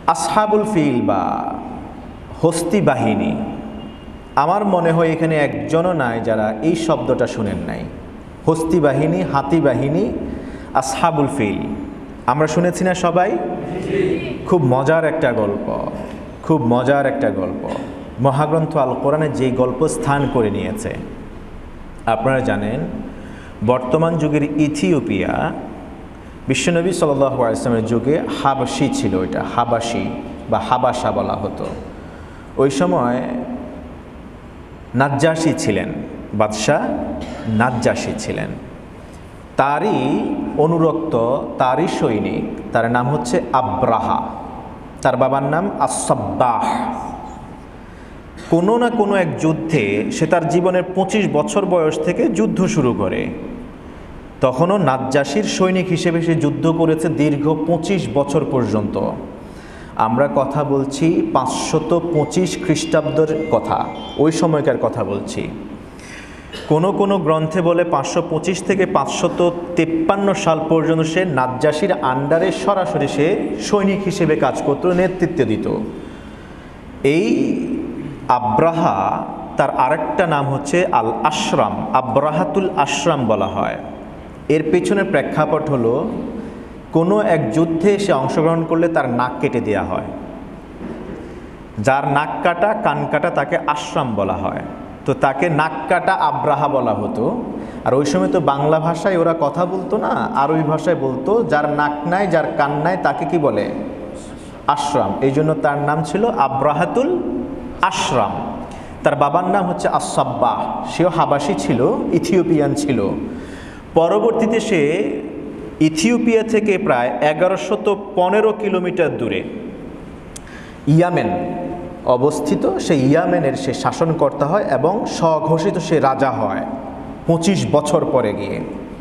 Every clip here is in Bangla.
আসহাবুল ফিল বা হস্তি বাহিনী, আমার মনে হয় এখানে একজনও নাই যারা এই শব্দটা শুনেন নাই। হস্তি বাহিনী, হাতি বাহিনী, আসহাবুল ফিল আমরা শুনেছি না সবাই? খুব মজার একটা গল্প, খুব মজার একটা গল্প। মহাগ্রন্থ আল কোরআনে যেই গল্প স্থান করে নিয়েছে, আপনারা জানেন বর্তমান যুগের ইথিওপিয়া, বিশ্বনবী সাল্লাল্লাহু আলাইহি ওয়াসাল্লামের যুগে হাবশি ছিল, এটা হাবাসি বা হাবাসা বলা হতো। ওই সময় নাজ্জাশী ছিলেন, বাদশাহ নাজ্জাশী ছিলেন। তারই অনুরক্ত, তারই সৈনিক, তার নাম হচ্ছে আব্রাহা, তার বাবার নাম আস-সাব্বাহ। কোনো না কোনো এক যুদ্ধে সে তার জীবনের 25 বছর বয়স থেকে যুদ্ধ শুরু করে। তখনও নাজ্জাশীর সৈনিক হিসেবে সে যুদ্ধ করেছে দীর্ঘ 25 বছর পর্যন্ত। আমরা কথা বলছি 525 খ্রিস্টাব্দের কথা, ওই সময়কার কথা বলছি। কোনো কোনো গ্রন্থে বলে 525 থেকে 553 সাল পর্যন্ত সে নাজ্জাশীর আন্ডারে সরাসরি সে সৈনিক হিসেবে কাজ করত, নেতৃত্ব দিত। এই আব্রাহা, তার আরেকটা নাম হচ্ছে আল আশরাম, আব্রাহাতুল আশরাম বলা হয়। এর পেছনের প্রেক্ষাপট হলো, কোনো এক যুদ্ধে সে অংশগ্রহণ করলে তার নাক কেটে দেওয়া হয়। যার নাক কাটা, কান কাটা তাকে আশরাম বলা হয়। তো তাকে নাক কাটা আব্রাহা বলা হতো। আর ওই সময় তো বাংলা ভাষায় ওরা কথা বলতো না, আরবি ভাষায় বলতো। যার নাক নাই, যার কান নাই তাকে কি বলে? আশরাম। এই জন্য তার নাম ছিল আব্রাহাতুল আশরাম। তার বাবার নাম হচ্ছে আস-সাব্বাহ, সেও হাবাসি ছিল, ইথিওপিয়ান ছিল। পরবর্তীতে সে ইথিওপিয়া থেকে প্রায় 1115 কিলোমিটার দূরে ইয়ামেন অবস্থিত, সেই ইয়ামেনের সে শাসনকর্তা হয় এবং স্বঘোষিত সে রাজা হয় 25 বছর পরে গিয়ে।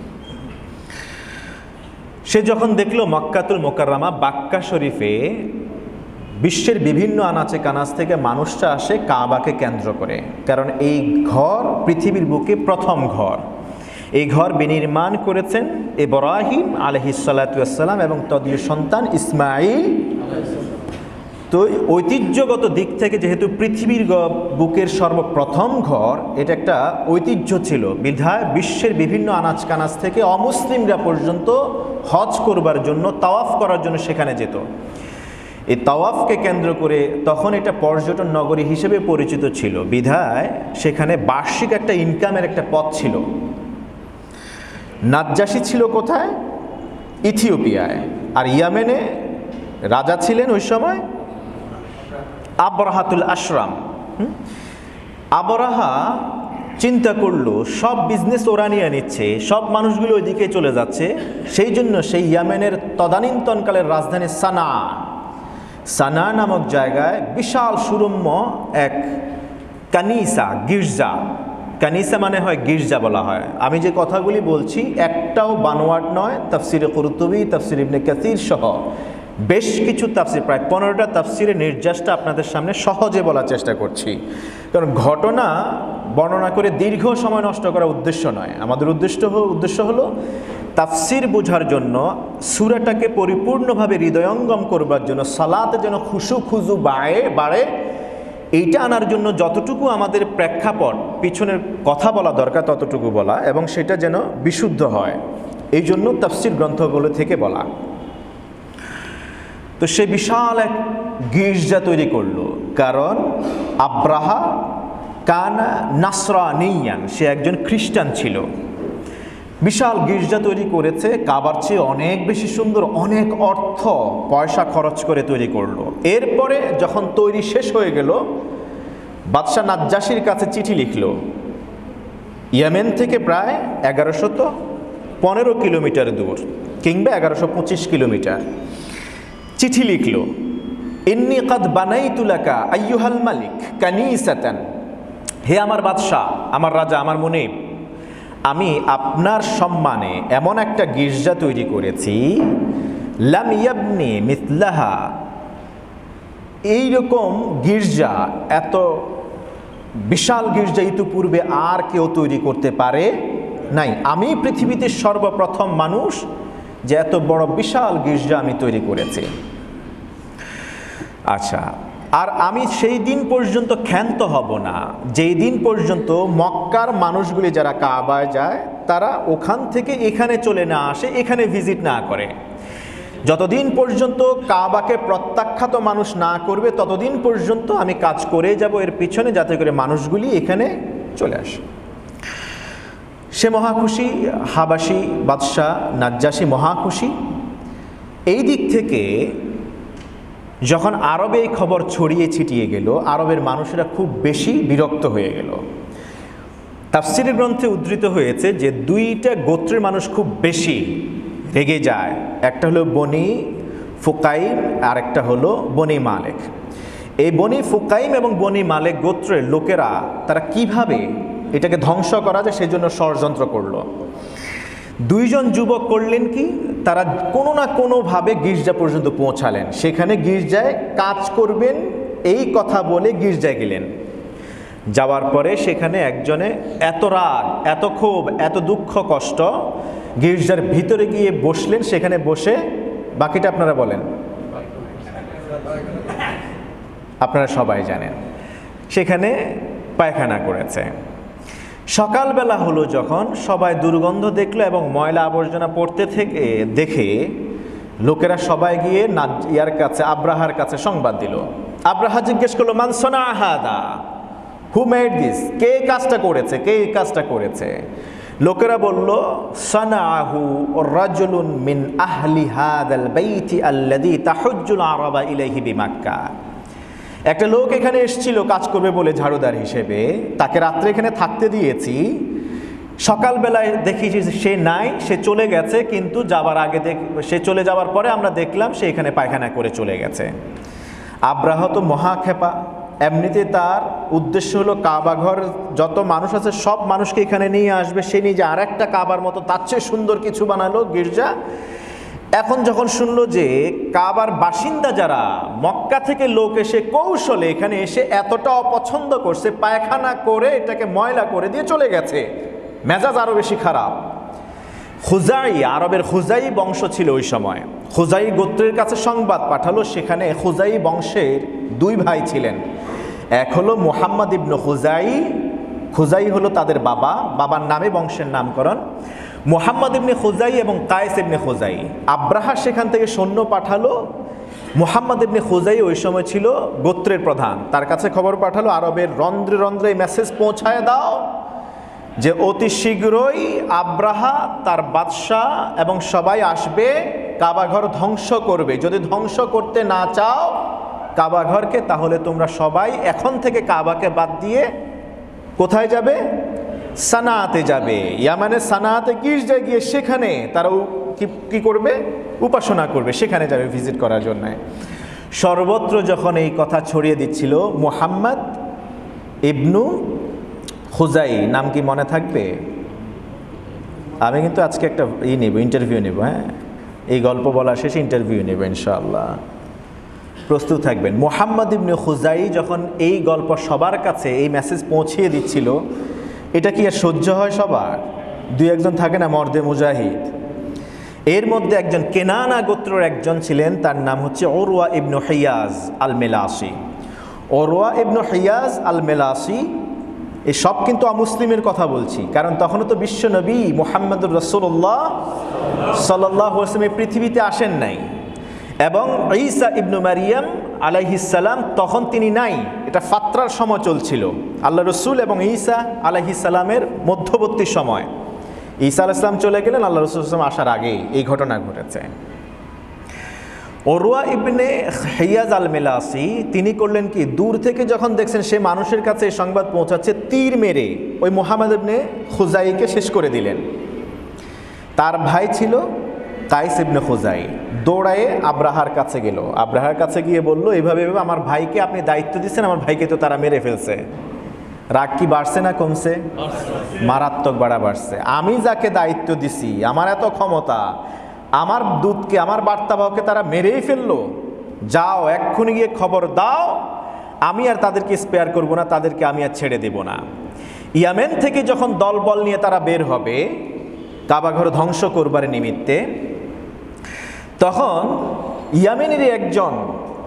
সে যখন দেখল মক্কাতুল মোকাররমা, বাক্কা শরীফে বিশ্বের বিভিন্ন আনাচে কানাচ থেকে মানুষরা আসে কাবাকে কেন্দ্র করে, কারণ এই ঘর পৃথিবীর বুকে প্রথম ঘর। এই ঘর বিনির্মাণ করেছেন ইব্রাহিম আলাইহিস সালাতু ওয়াস সালাম এবং তদীয় সন্তান ইসমাঈল। তো ঐতিহ্যগত দিক থেকে যেহেতু পৃথিবীর বুকের সর্বপ্রথম ঘর, এটা একটা ঐতিহ্য ছিল, বিধায় বিশ্বের বিভিন্ন আনাচ কানাচ থেকে অমুসলিমরা পর্যন্ত হজ করবার জন্য, তাওয়াফ করার জন্য সেখানে যেত। এই তাওয়াফকে কেন্দ্র করে তখন এটা পর্যটন নগরী হিসেবে পরিচিত ছিল, বিধায় সেখানে বার্ষিক একটা ইনকামের একটা পথ ছিল। নাজ্জাশী ছিল কোথায়? ইথিওপিয়ায়। আর ইয়ামেনে রাজা ছিলেন ওই সময় আব্রাহাতুল আশরাম। আবরাহা চিন্তা করলো সব বিজনেস ওরা নিয়ে নিচ্ছে, সব মানুষগুলো ওইদিকে চলে যাচ্ছে। সেই জন্য সেই ইয়ামেনের তদানীন্তনকালের রাজধানী সানা নামক জায়গায় বিশাল সুরম্য এক কানিসা, গির্জা, কানিসা মানে হয় গির্জা বলা হয়। আমি যে কথাগুলি বলছি একটাও বানোয়াট নয়। তাফসিরে কুরতুবী, তাফসির ইবনে কাসির সহ বেশ কিছু তাফসির, প্রায় 15টা তাফসিরের নির্যাসটা আপনাদের সামনে সহজে বলার চেষ্টা করছি, কারণ ঘটনা বর্ণনা করে দীর্ঘ সময় নষ্ট করার উদ্দেশ্য নয়। আমাদের উদ্দেশ্য হলো তাফসির বোঝার জন্য, সূরাটাকে পরিপূর্ণভাবে হৃদয়ঙ্গম করবার জন্য, সালাতে যেন খুশু খুজু বাড়ে, এইটা আনার জন্য যতটুকু আমাদের প্রেক্ষাপট পিছনের কথা বলা দরকার ততটুকু বলা, এবং সেটা যেন বিশুদ্ধ হয়, এই জন্য তাফসির গ্রন্থগুলো থেকে বলা। তো সে বিশাল এক গির্জা তৈরি করলো, কারণ আব্রাহা কানা নাসরানিয়ান, সে একজন খ্রিস্টান ছিল। বিশাল গির্জা তৈরি করেছে, কাবার চেয়ে অনেক বেশি সুন্দর, অনেক অর্থ পয়সা খরচ করে তৈরি করলো। এরপরে যখন তৈরি শেষ হয়ে গেল, বাদশাহ নাজ্জাশীর কাছে চিঠি লিখলো, ইয়েমেন থেকে প্রায় 1115 কিলোমিটার দূর, কিংবা 1125 কিলোমিটার। চিঠি লিখলো, ইন্নী কাদ বানাইতু লাকা আইয়ুহাল মালিক কানিসাতান, হে আমার বাদশাহ, আমার রাজা, আমার মুনিব, আমি আপনার সম্মানে এমন একটা গির্জা তৈরি করেছি, লাম ইয়াবনি মিথলাহা, এইরকম গির্জা, এত বিশাল গির্জা ইতিপূর্বে আর কেউ তৈরি করতে পারে নাই। আমি পৃথিবীতে সর্বপ্রথম মানুষ যে এত বড় বিশাল গির্জা আমি তৈরি করেছি। আচ্ছা, আর আমি সেই দিন পর্যন্ত ক্ষান্ত হব না যেই দিন পর্যন্ত মক্কার মানুষগুলি যারা কাবায় যায় তারা ওখান থেকে এখানে চলে না আসে, এখানে ভিজিট না করে। যতদিন পর্যন্ত কাবাকে প্রত্যাখ্যাত মানুষ না করবে ততদিন পর্যন্ত আমি কাজ করে যাব এর পিছনে, যাতে করে মানুষগুলি এখানে চলে আসে। সে মহাখুশি, হাবাসি বাদশাহ নাজ্জাশী মহাখুশি। এই দিক থেকে যখন আরবে এই খবর ছড়িয়ে ছিটিয়ে গেল, আরবের মানুষেরা খুব বেশি বিরক্ত হয়ে গেল। তাফসীরের গ্রন্থে উদ্ধৃত হয়েছে যে দুইটা গোত্রের মানুষ খুব বেশি রেগে যায়, একটা হলো বনি ফুকাইম আর একটা হলো বনি মালেক। এই বনি ফুকাইম এবং বনি মালেক গোত্রের লোকেরা তারা কিভাবে এটাকে ধ্বংস করা যায় সেজন্য ষড়যন্ত্র করলো। দুইজন যুবক করলেন কি, তারা কোনো না কোনোভাবে গির্জা পর্যন্ত পৌঁছালেন। সেখানে গির্জায় কাজ করবেন এই কথা বলে গির্জায় গেলেন। যাওয়ার পরে সেখানে একজনে এত রাগ, এত ক্ষোভ, এত দুঃখ কষ্ট, গির্জার ভিতরে গিয়ে বসলেন। সেখানে বসে বাকিটা আপনারা বলেন, আপনারা সবাই জানেন, সেখানে পায়খানা করেছে। সকালবেলা হলো যখন সবাই দুর্গন্ধ দেখলো এবং ময়লা আবর্জনা পড়তে থেকে দেখে লোকেরা সবাই গিয়ে ইয়ার কাছে, আব্রাহার কাছে সংবাদ দিল। আব্রাহা জিজ্ঞেস করলো, মান সানা হাদা, হু মেড দিস, কে কাজটা করেছে, কে এই কাজটা করেছে? লোকেরা বলল, সানাহু রাজুলুন মিন আহলি হাদাল বাইতি আল্লাযী তাহুজ্জুল আরাবা ইলাইহি বিমাক্কা। একটা লোক এখানে এসেছিল কাজ করবে বলে ঝাড়ুদার হিসেবে, তাকে রাত্রে এখানে থাকতে দিয়েছি। সকালবেলায় দেখি সে নাই, সে চলে গেছে, কিন্তু যাবার আগে সে চলে যাওয়ার পরে আমরা দেখলাম সে এখানে পায়খানা করে চলে গেছে। আব্রাহ তো মহাক্ষেপা, এমনিতে তার উদ্দেশ্য হলো কাবা ঘর যত মানুষ আছে সব মানুষকে এখানে নিয়ে আসবে। সে নিজে আর একটা কাবার মতো তার চেয়ে সুন্দর কিছু বানালো গির্জা। এখন যখন শুনলো যে কাবার বাসিন্দা যারা, মক্কা থেকে লোক এসে কৌশলে এখানে এসে এতটা অপছন্দ করছে, পায়খানা করে এটাকে ময়লা করে দিয়ে চলে গেছে, মেজাজ আরো বেশি খারাপ। খুজাই, আরবের খুজাই বংশ ছিল ওই সময়, খুজাই গোত্রের কাছে সংবাদ পাঠালো। সেখানে খুজাই বংশের দুই ভাই ছিলেন, এক হলো মুহাম্মদ ইবনে খুজাই, খুজাই হলো তাদের বাবা, বাবার নামে বংশের নামকরণ, মুহাম্মদ ইবনে খুজাই এবং কায়েস ইবনে খুজাই। আব্রাহা সেখান থেকে সৈন্য পাঠালো। মুহাম্মদ ইবনে খুজাই ওই সময় ছিল গোত্রের প্রধান, তার কাছে খবর পাঠালো, আরবের রন্ধ্রে রন্ধ্রে মেসেজ পৌঁছায় দাও যে অতি শীঘ্রই আব্রাহা, তার বাদশাহ এবং সবাই আসবে, কাবাঘর ধ্বংস করবে। যদি ধ্বংস করতে না চাও কাবাঘরকে, তাহলে তোমরা সবাই এখন থেকে কাবাকে বাদ দিয়ে কোথায় যাবে? সানাতে যাবে। ইয়ামানের সানাতে গির্জায় গিয়ে সেখানে তারা কি করবে? উপাসনা করবে, সেখানে যাবে ভিজিট করার জন্য। সর্বত্র যখন এই কথা ছড়িয়ে দিচ্ছিল, মুহাম্মদ ইবনু খুজাই, নাম কি মনে থাকবে? আমি কিন্তু আজকে একটা ইন্টারভিউ নেব, হ্যাঁ, এই গল্প বলা শেষে ইন্টারভিউ নেব ইনশাআল্লাহ, প্রস্তুত থাকবেন। মুহাম্মদ ইবনে খুজাই যখন এই গল্প সবার কাছে এই মেসেজ পৌঁছিয়ে দিচ্ছিল, এটা কি আর সহ্য হয় সবার? দুই একজন থাকে না মর্দে মুজাহিদ, এর মধ্যে একজন কেনানা গোত্রের একজন ছিলেন, তার নাম হচ্ছে উরওয়া ইবনু হিয়াজ আল মেলাসি। উরওয়া ইবনু হিয়াজ আল মেলাসি, এই সব কিন্তু অমুসলিমের কথা বলছি, কারণ তখনও তো বিশ্বনবী মুহাম্মদুর রাসূলুল্লাহ সাল্লাল্লাহু আলাইহি ওয়াসাল্লাম পৃথিবীতে আসেন নাই, এবং ঈসা ইবনু মারিয়াম আলাইহিস সালাম তখন তিনি নাই। এটা ফাত্রার সময় চলছিল, আল্লাহ রসুল এবং ঈসা আলাইহিস সালামের মধ্যবর্তী সময়। ঈসা আলাইহিস সালাম চলে গেলেন, আল্লাহ রসুল আসার আগেই এই ঘটনা ঘটেছে। উরওয়া ইবনে হিয়াজ আল মেলাসি তিনি করলেন কি, দূর থেকে যখন দেখছেন সে মানুষের কাছে এই সংবাদ পৌঁছাচ্ছে, তীর মেরে ওই মুহাম্মদ ইবনে খুজাইকে শেষ করে দিলেন। তার ভাই ছিল কায়েস ইবনে খুজাই, দৌড়ায়ে আব্রাহার কাছে গেল। আব্রাহার কাছে গিয়ে বলল, এভাবে এভাবে আমার ভাইকে আপনি দায়িত্ব দিচ্ছেন, আমার ভাইকে তো তারা মেরে ফেলছে। রাগ কি বাড়ছে না কমছে? মারাত্মক বাড়ছে। আমি যাকে দায়িত্ব দিছি, আমার এত ক্ষমতা, আমার দূতকে, আমার বার্তাবাহকে তারা মেরেই ফেললো। যাও এক্ষুনি গিয়ে খবর দাও, আমি আর তাদেরকে স্পেয়ার করব না, তাদেরকে আমি আর ছেড়ে দেব না। ইয়ামেন থেকে যখন দলবল নিয়ে তারা বের হবে কাবাঘর ধ্বংস করবার নিমিত্তে, তখন ইয়ামেনেরই একজন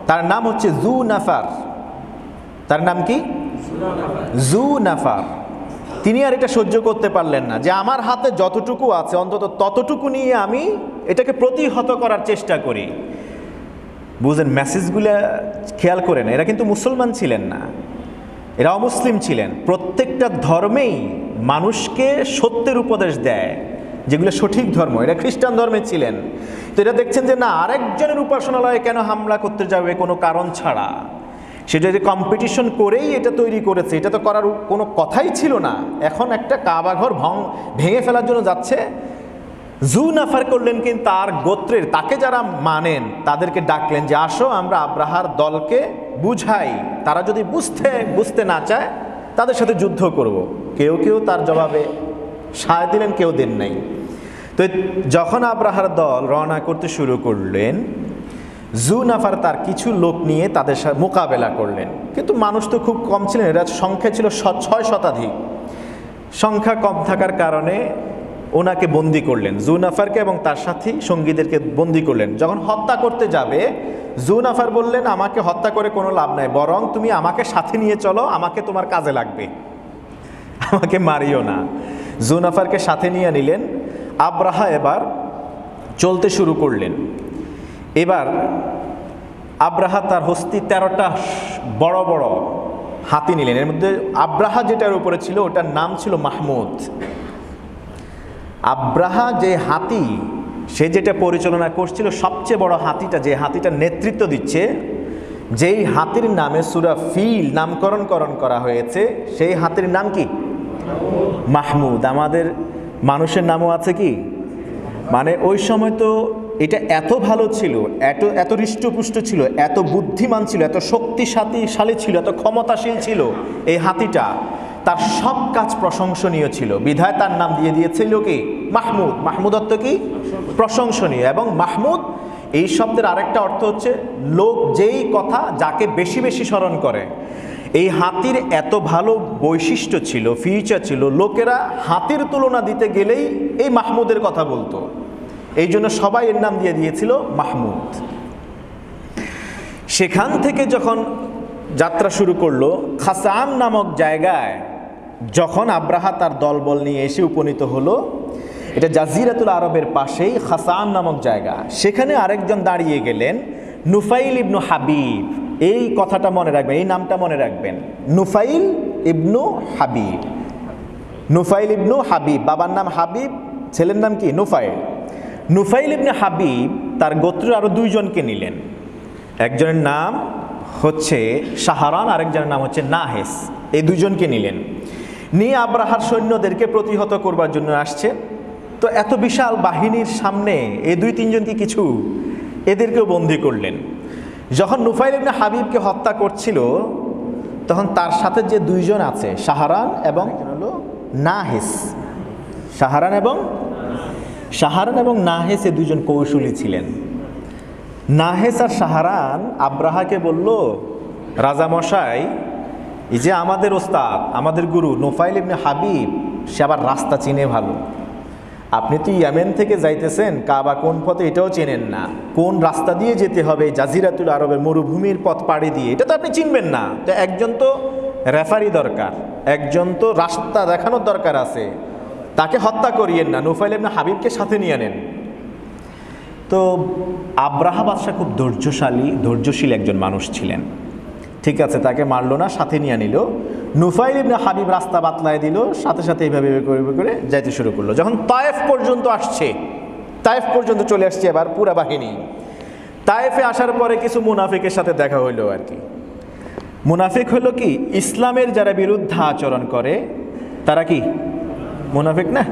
তার নাম হচ্ছে জু নাফার। তার নাম কি? জু নাফার। তিনি আর এটা সহ্য করতে পারলেন না যে আমার হাতে যতটুকু আছে অন্তত ততটুকু নিয়ে আমি এটাকে প্রতিহত করার চেষ্টা করি। বুঝলেন মেসেজগুলো? খেয়াল করেন, এরা কিন্তু মুসলমান ছিলেন না, এরা অমুসলিম ছিলেন। প্রত্যেকটা ধর্মেই মানুষকে সত্যের উপদেশ দেয়, যেগুলো সঠিক ধর্ম। এরা খ্রিস্টান ধর্মে ছিলেন, তো এরা দেখছেন যে না, আরেকজনের উপাসনালয়ে কেন হামলা করতে যাবে কোনো কারণ ছাড়া। সেটা যে কম্পিটিশন করেই এটা তৈরি করেছে, এটা তো করার কোনো কথাই ছিল না। এখন একটা কাবা ঘর ভেঙে ফেলার জন্য যাচ্ছে। জু নাফার করলেন কিন্তু তার গোত্রের, তাকে যারা মানেন তাদেরকে ডাকলেন যে আসো আমরা আব্রাহার দলকে বুঝাই, তারা যদি বুঝতে না চায় তাদের সাথে যুদ্ধ করব। কেউ কেউ তার জবাবে সায় দিলেন, কেউ দেন নাই। তো যখন আব্রাহার দল রওনা করতে শুরু করলেন, জু নাফার তার কিছু লোক নিয়ে তাদের সাথে মোকাবেলা করলেন। কিন্তু মানুষ তো খুব কম ছিলেন, এরা সংখ্যা ছিল 6 শতাধিক। সংখ্যা কম থাকার কারণে ওনাকে বন্দি করলেন, জু নাফারকে এবং তার সাথী সঙ্গীদেরকে বন্দি করলেন। যখন হত্যা করতে যাবে, জু নাফার বললেন আমাকে হত্যা করে কোনো লাভ নাই, বরং তুমি আমাকে সাথে নিয়ে চলো, আমাকে তোমার কাজে লাগবে, আমাকে মারিও না। জু নাফারকে সাথে নিয়ে নিলেন। আব্রাহা এবার চলতে শুরু করলেন। এবার আব্রাহা তার হস্তি 13টা বড় বড় হাতি নিলেন। এর মধ্যে আব্রাহা যেটার উপরে ছিল ওটার নাম ছিল মাহমুদ। আব্রাহা যে হাতি সে যেটা পরিচালনা করছিল, সবচেয়ে বড় হাতিটা, যে হাতিটার নেতৃত্ব দিচ্ছে, যেই হাতির নামে সূরা ফিল নামকরণ করা হয়েছে, সেই হাতির নাম কি? মাহমুদ। আমাদের মানুষের নামও আছে কি? মানে ওই সময় তো এটা এত ভালো ছিল, এত হৃষ্টপুষ্ট ছিল, এত বুদ্ধিমান ছিল, এত শক্তিশালী ছিল, এত ক্ষমতাশীল ছিল এই হাতিটা। তার সব কাজ প্রশংসনীয় ছিল, বিধায় তার নাম দিয়ে দিয়েছিল কি? মাহমুদ। মাহমুদ অর্থ কি? প্রশংসনীয়। এবং মাহমুদ এই শব্দের আরেকটা অর্থ হচ্ছে লোক যেই কথা যাকে বেশি বেশি স্মরণ করে। এই হাতির এত ভালো বৈশিষ্ট্য ছিল, ফিচার ছিল, লোকেরা হাতির তুলনা দিতে গেলেই এই মাহমুদের কথা বলতো। এই জন্য সবাই এর নাম দিয়ে দিয়েছিল মাহমুদ। সেখান থেকে যখন যাত্রা শুরু করলো, খাসান নামক জায়গায় যখন আব্রাহা তার দলবল নিয়ে এসে উপনীত হলো, এটা জাজিরাতুল আরবের পাশেই খাসান নামক জায়গা। সেখানে আরেকজন দাঁড়িয়ে গেলেন, নুফাইল ইবনু হাবিব। এই কথাটা মনে রাখবেন, এই নামটা মনে রাখবেন, নুফাইল ইবনু হাবিব। নুফাইল ইবনু হাবিব, বাবার নাম হাবিব, ছেলের নাম কি? নুফাইল। নুফাইল ইবনু হাবিব তার গোত্রের আরো 2 জনকে নিলেন। একজনের নাম হচ্ছে শাহরান, আরেকজনের নাম হচ্ছে নাহেস। এই 2 জনকে নিলেন, নিয়ে আব্রাহার সৈন্যদেরকে প্রতিহত করবার জন্য আসছে। তো এত বিশাল বাহিনীর সামনে এই 2-3 জনকে কিছু, এদেরকেও বন্দী করলেন। যখন নুফাইল ইবনে হাবিবকে হত্যা করছিল, তখন তার সাথে যে 2 জন আছে, শাহরান এবং নাহেস, শাহরান এবং নাহেস, এই 2 জন কৌশলী ছিলেন। নাহেস আর শাহরান আব্রাহাকে বলল, রাজামশাই, এই যে আমাদের ওস্তাদ, আমাদের গুরু নুফাইল ইবনে হাবিব, সে আবার রাস্তা চিনে ভালো। আপনি তো ইয়েমেন থেকে যাইতেছেন, কাবা কোন পথে এটাও চেনেন না, কোন রাস্তা দিয়ে যেতে হবে জাজিরাতুল আরবের মরুভূমির পথ পাড়ি দিয়ে, এটা তো আপনি চিনবেন না। তো একজন তো রেফারি দরকার, একজন তো রাস্তা দেখানোর দরকার আছে, তাকে হত্যা করিয়েন না, নুফাইল ইবনে হাবিবকে সাথে নিয়ে নেন। তো আব্রাহা বাদশাহ খুব ধৈর্যশীল একজন মানুষ ছিলেন। ঠিক আছে, তাকে মারলো না, সাথে নিয়ে নিল। নুফাইল ইবনে হাবিব রাস্তা বাতলায় দিল, সাথে সাথে এইভাবে করে যাইতে শুরু করলো। যখন তায়েফ পর্যন্ত আসছে, তায়েফ পর্যন্ত চলে আসছে এবার পুরা বাহিনী। তায়েফে আসার পরে কিছু মুনাফিকের সাথে দেখা হইলো আর কি। মুনাফিক হলো কি? ইসলামের যারা বিরুদ্ধে আচরণ করে তারা কি মুনাফিক না?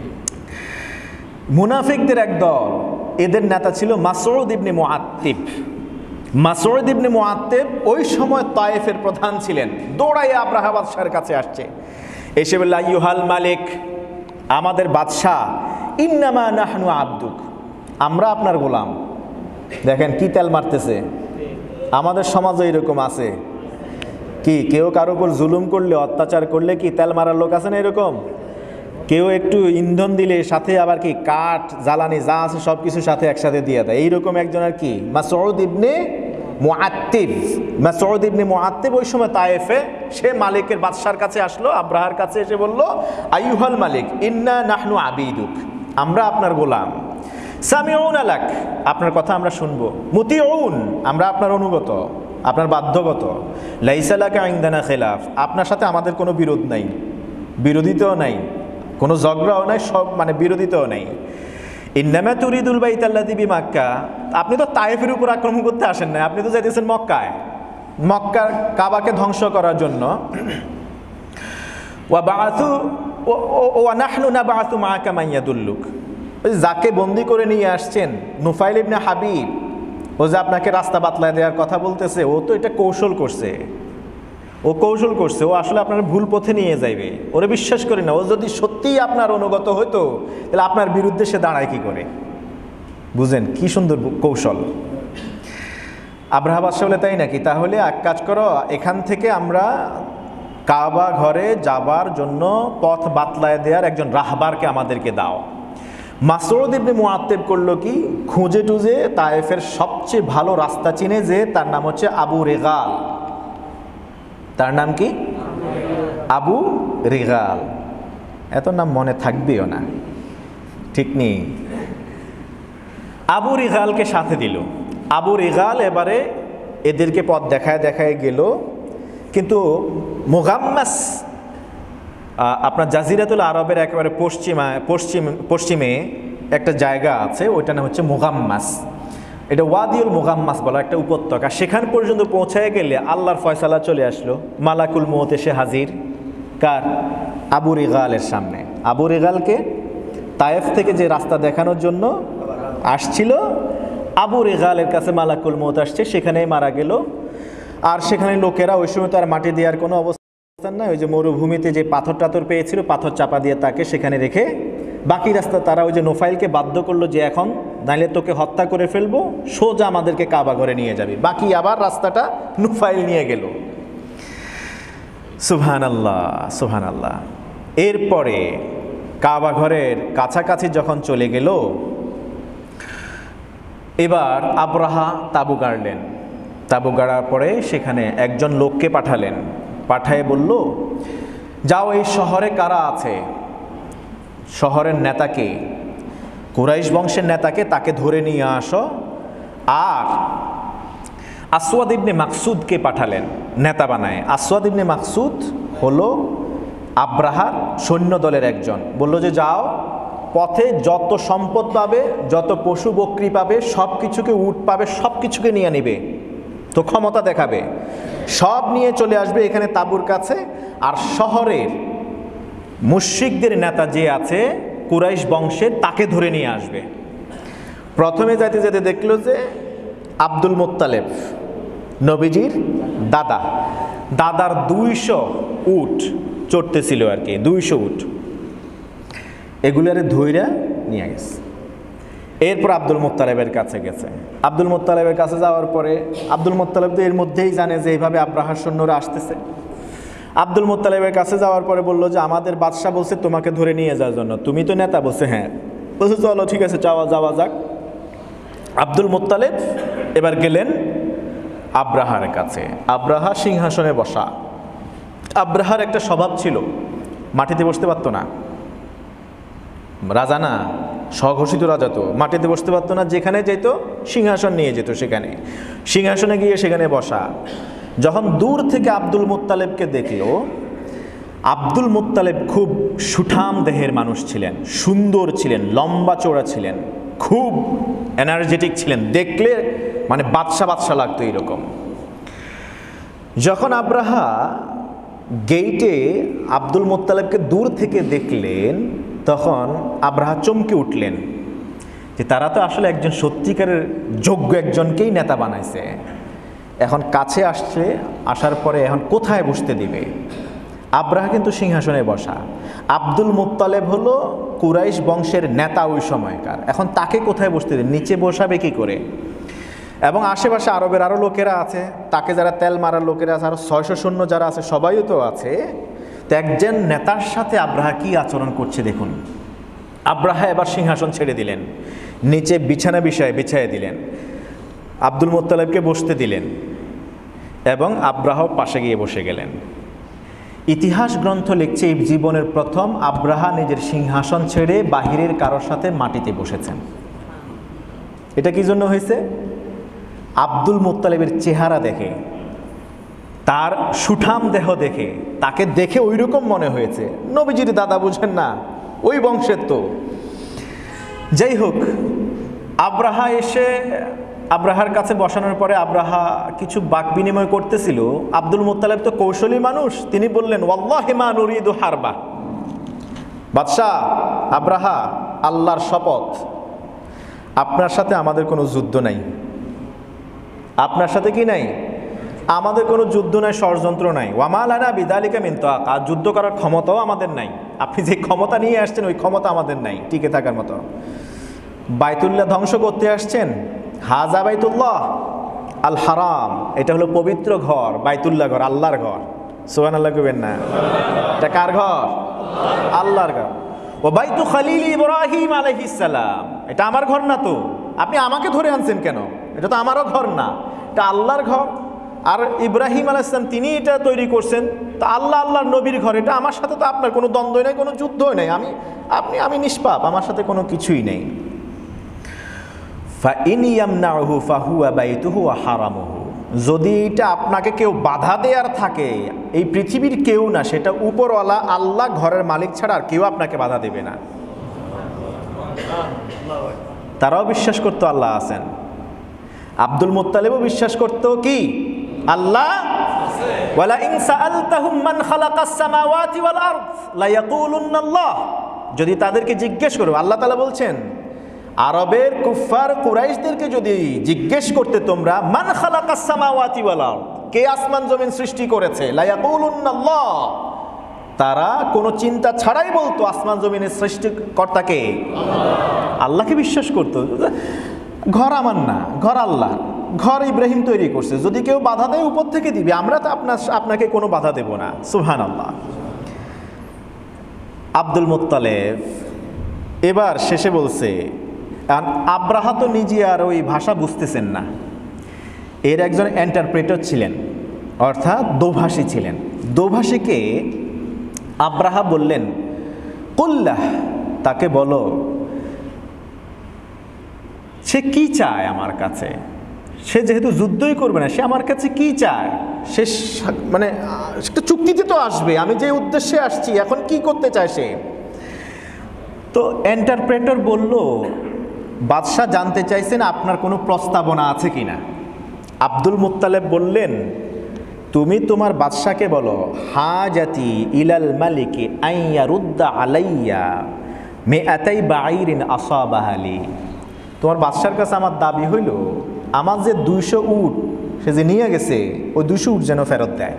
মুনাফিকদের এক দল, এদের নেতা ছিল মাসউদ ইবনে মুআত্তিব। মাসউদ ইবনে মুআত্তিব ওই সময় তায়েফের প্রধান ছিলেন। দৌড়াইয়ে আব্রাহা বাদশার কাছে আসছে, এসে বলল, আইয়ুহাল মালিক, আমাদের বাদশাহ, ইন্নামা নাহনু আবদুক, আমরা আপনার গোলাম। দেখেন কি তেল মারতেছে। আমাদের সমাজে এরকম আছে কি, কেউ কারো উপর জুলুম করলে, অত্যাচার করলে কি তেল মারার লোক আছে না এরকম? কেউ একটু ইন্ধন দিলে সাথে আবার কি কাঠ জ্বালানি যা আছে সব কিছু সাথে একসাথে দিয়ে দেয়। এইরকম একজন আর কি মাসউদ ইবনে মুআত্তিব, মাসউদ ইবনে মুআত্তিব ওই সময় তায়েফে, সে মালিকের বাদশার কাছে আসলো, আব্রাহার কাছে এসে বলল, আইয়ুহাল মালিক ইন্না নাহনু আবিদুক, আমরা আপনার গোলাম, সামিউনা লাক, আপনার কথা আমরা শুনবো, মুতিউন, আমরা আপনার অনুগত, আপনার বাধ্যগত, লাইসা লাকা ইনদানা খিলাফ, আপনার সাথে আমাদের কোনো বিরোধ নাই, বিরোধিতাও নাই, কোনো ঝগড়াও নাই, সব মানে বিরোধিতাও নাই। ইন্নামা তুরিদুল বাইতাল্লাযী বিমাক্কা, আপনি তো তায়েফের উপর আক্রমণ করতে আসেন না, আপনি তো যাইতেছেন মক্কায়, মক্কার কাবাকে ধ্বংস করার জন্য। ওয়া বাআসু ওয়া নাহনু নাবআসু মাআকা মান ইয়াদুল্লুক, যাকে বন্দি করে নিয়ে আসছেন নুফাইল ইবনে হাবিব, ও যে আপনাকে রাস্তা বাতলায় দেওয়ার কথা বলতেছে, ও তো এটা কৌশল করছে, ও কৌশল করছে, ও আসলে আপনার ভুল পথে নিয়ে যাইবে, ওরে বিশ্বাস করি না, ও যদি সত্যিই আপনার অনুগত হইতো তাহলে আপনার বিরুদ্ধে সে দাঁড়ায় কি করে? বুঝেন কি সুন্দর কৌশল। আব্রাহা বাদশা বলে, তাই নাকি, তাহলে এক কাজ করো, এখান থেকে আমরা কাবা ঘরে যাবার জন্য পথ বাতলায় দেওয়ার একজন রাহবারকে আমাদেরকে দাও। মাসউদ ইবনে মুআত্তিব করলো কি, খুঁজে টুজে তায়েফের সবচেয়ে ভালো রাস্তা চিনে, যে তার নাম হচ্ছে আবু রেগাল। তার নাম কি? আবু রেগাল। এত নাম মনে থাকবেও না, ঠিক নেই। আবু রেগালকে সাথে দিল। আবু রেগাল এবারে এদেরকে পথ দেখায় দেখায় গেল, কিন্তু মুগাম্মাস, আপনার জাজিরাতুল আরবের একেবারে পশ্চিমে একটা জায়গা আছে, ওইটার নাম হচ্ছে মুগাম্মাস। এটা ওয়াদিউল মুগাম্মাস বলা একটা উপত্যকা। সেখান পর্যন্ত পৌঁছায় গেলে আল্লাহর ফয়সালা চলে আসলো, মালাকুল মউত এসে হাজির কার? আবু রেগালের সামনে। আবু রেগালকে তায়েফ থেকে যে রাস্তা দেখানোর জন্য আসছিল, আবু রেগালের কাছে মালাকুল মউত আসছে, সেখানেই মারা গেল। আর সেখানে লোকেরা ওই সময় তার মাটি দেওয়ার কোনো অবস্থা নাই, ওই যে মরুভূমিতে যে পাথর টাথর পেয়েছিল, পাথর চাপা দিয়ে তাকে সেখানে রেখে বাকি রাস্তা তারা ওই যে নোফাইলকে বাধ্য করলো যে এখন নাইলে তোকে হত্যা করে ফেলবো, সোজা আমাদেরকে কাবা ঘরে নিয়ে যাবে। বাকি আবার রাস্তাটা নোফাইল নিয়ে গেল। সুবহানাল্লাহ, সুবহানাল্লাহ। এরপরে কাবা ঘরের কাছাকাছি যখন চলে গেল, এবার আব্রাহা তাবু গাড়লেন। তাবু গাড়ার পরে সেখানে একজন লোককে পাঠালেন, পাঠায়ে বলল, যাও এই শহরে কারা আছে, শহরের নেতাকে, কুরাইশ বংশের নেতাকে, তাকে ধরে নিয়ে আসো। আর আসওয়াদ ইবনে মাকসুদকে পাঠালেন নেতা বানায়। আসওয়াদ ইবনে মাকসুদ হলো আব্রাহার সৈন্য দলের একজন। বলল যে যাও, পথে যত সম্পদ পাবে, যত পশু বকরি পাবে, সব কিছুকে, উট পাবে, সব কিছুকে নিয়ে নিবে, তো ক্ষমতা দেখাবে, সব নিয়ে চলে আসবে এখানে তাবুর কাছে। আর শহরের মুশরিকদের নেতা যে আছে কুরাইশ বংশের, তাকে ধরে নিয়ে আসবে। প্রথমে যেতে যেতে দেখলো যে আব্দুল মুত্তালেব, নবীজির দাদা, দাদার 200 উট চড়তেছিল আর কি, 200 উট, এগুলারে ধইরা নিয়ে গেছে। এরপর আব্দুল মুত্তালেবের কাছে গেছে। আব্দুল মুত্তালেবের কাছে যাওয়ার পরে আব্দুল মুত্তালেব তো এর মধ্যেই জানে যে এইভাবে আব্রাহার সৈন্যরা আসতেছে। আব্দুল মুত্তালেবের কাছে যাওয়ার পরে বলল যে আমাদের বাদশা বলছে তোমাকে ধরে নিয়ে যাওয়ার জন্য, তুমি তো নেতা। বলছে হ্যাঁ। বলছে চলো ঠিক আছে, যাওয়া যাক। আব্দুল মুত্তালেব এবার গেলেন আব্রাহার কাছে। আব্রাহা সিংহাসনে বসা। আব্রাহার একটা স্বভাব ছিল, মাটিতে বসতে পারতো না, রাজা না, স্বঘোষিত রাজা, তো মাটিতে বসতে পারতো না, যেখানে যেত সিংহাসন নিয়ে যেত, সেখানে সিংহাসনে গিয়ে সেখানে বসা। যখন দূর থেকে আব্দুল মুত্তালেবকে দেখলো, আব্দুল মুত্তালেব খুব সুঠাম দেহের মানুষ ছিলেন, সুন্দর ছিলেন, লম্বা চওড়া ছিলেন, খুব এনার্জেটিক ছিলেন, দেখলে মানে বাদশা লাগতো এরকম। যখন আব্রাহা গেইটে আব্দুল মুত্তালেবকে দূর থেকে দেখলেন, তখন আব্রাহা চমকে উঠলেন যে তারা তো আসলে একজন সত্যিকারের যোগ্য একজনকেই নেতা বানাইছে। এখন কাছে আসছে, আসার পরে এখন কোথায় বসতে দিবে? আব্রাহা কিন্তু সিংহাসনে বসা, আব্দুল মুত্তালেব হলো কুরাইশ বংশের নেতা ওই সময়কার, এখন তাকে কোথায় বসতে দিবে? নিচে বসাবে কি করে? এবং আশেপাশে আরবের আরও লোকেরা আছে, তাকে যারা তেল মারার লোকেরা আছে, আরও 600 সৈন্য যারা আছে, সবাইও তো আছে। তো একজন নেতার সাথে আব্রাহা কি আচরণ করছে দেখুন। আব্রাহা এবার সিংহাসন ছেড়ে দিলেন, নিচে বিছানা বিছিয়ে দিলেন, আব্দুল মুত্তালিবকে বসতে দিলেন এবং আব্রাহ পাশে গিয়ে বসে গেলেন। ইতিহাস গ্রন্থ লিখছে এই জীবনের প্রথম আব্রাহা নিজের সিংহাসন ছেড়ে বাহিরের কারোর সাথে মাটিতে বসেছেন। এটা কি জন্য হয়েছে? আব্দুল মুত্তালিবের চেহারা দেখে, তার সুঠাম দেহ দেখে, তাকে দেখে ওই রকম মনে হয়েছে। নবীজির দাদা বুঝেন না, ওই বংশের তো। যাই হোক, আব্রাহা এসে আব্রাহার কাছে বসানোর পরে আব্রাহা কিছু বাক বিনিময় করতেছিল। আব্দুল মুত্তালিব তো কৌশলী মানুষ, তিনি বললেন, ওয়াল্লাহি মা নুরিদু হারবা, বাদশাহ আব্রাহা, আল্লাহর শপথ, আপনার সাথে আমাদের কোনো যুদ্ধ নাই। আপনার সাথে কি নাই? আমাদের কোনো যুদ্ধ নাই, ষড়যন্ত্র নাই। ওয়ামা লানা বিযালিকা মিন তাক, আর যুদ্ধ করার ক্ষমতাও আমাদের নাই। আপনি যে ক্ষমতা নিয়ে আসছেন ওই ক্ষমতা আমাদের নাই টিকে থাকার মতো। বাইতুল্লাহ ধ্বংস করতে আসছেন, হাজা বাইতুল্লাহ আল হারাম, এটা হলো পবিত্র ঘর, বাইতুল্লাহ ঘর, আল্লাহর ঘর। সুবহানাল্লাহ কইবেন না? এটা কার ঘর? আল্লাহর ঘর। ও বাইতু খলিল ইব্রাহিম আলাইহিস সালাম, এটা আমার ঘর না তো, আপনি আমাকে ধরে আনছেন কেন? এটা তো আমারও ঘর না, এটা আল্লাহর ঘর। আর ইব্রাহিম আলাইহিস সালাম তিনি এটা তৈরি করছেন, তো আল্লাহ আল্লাহর নবীর ঘর, এটা আমার সাথে তো আপনার কোনো দ্বন্দ্ব নেই, কোনো যুদ্ধই নেই। আমি নিষ্পাপ, আমার সাথে কোনো কিছুই নেই। ফাইন ইয়ামনাহু ফাহুয়া বাইতুহু ওয়া হারামুহু, যদি এটা আপনাকে কেউ বাধা দেয়ার থাকে, এই পৃথিবীর কেউ না, সেটা উপরওয়ালা আল্লাহ ঘরের মালিক ছাড়া আর কেউ আপনাকে বাধা দেবে না। তারাও বিশ্বাস করতো আল্লাহ আছেন, আব্দুল মুত্তালিবও বিশ্বাস করতো কি? আল্লাহ। ওয়ালা ইন সাআলতাহুম মান খালাকাস সামাওয়াতি ওয়াল আরদ লা ইয়াকুলুন্নাল্লাহ, যদি তাদেরকে জিজ্ঞেস করো, আল্লাহ তাআলা বলছেন আরবের কুফফার কুরাইশদেরকে যদি জিজ্ঞেস করতে তোমরা, মান খালাকাস সামাওয়াতি ওয়াল আরদ, কে আসমান জমিন সৃষ্টি করেছে, লা ইয়াকুলুন্নাল্লাহ, তারা কোনো চিন্তা ছাড়াই বলতো আসমান জমিনের সৃষ্টিকর্তাকে, আল্লাহকে বিশ্বাস করতো। ঘর আমার না, ঘর আল্লাহ, ঘর ইব্রাহিম তৈরি করছে, যদি কেউ বাধা দেয় উপর থেকে দিবে, আমরা তো আপনাকে কোনো বাধা দেব না। সুবহানাল্লাহ। আব্দুল মুত্তালিব এবার শেষে বলছে, আব্রাহা তো নিজে আর ওই ভাষা বুঝতেছেন না, এর একজন ইন্টারপ্রেটার ছিলেন, অর্থাৎ দোভাষী ছিলেন। দোভাষীকে আব্রাহা বললেন, কুল্লাহ, তাকে বলো সে কি চায় আমার কাছে, সে যেহেতু যুদ্ধই করবে না, সে আমার কাছে কি চায়, সে মানে একটা চুক্তিতে তো আসবে, আমি যে উদ্দেশ্যে আসছি, এখন কি করতে চায় সে। তো ইন্টারপ্রেটার বলল, বাদশাহ জানতে চাইছেন আপনার কোনো প্রস্তাবনা আছে কিনা। আব্দুল মুত্তালিব বললেন, তুমি তোমার বাদশাকে বলো, হাজাতি ইলাল মালিকি আইয়ারুদ্দা আলাইয়া মিআতাই বাঈরিন আসাবাহালি, তোমার বাদশার কাছে আমার দাবি হইল, আমার যে 200 উট সে যে নিয়ে গেছে, ওই 200 উট যেন ফেরত দেয়।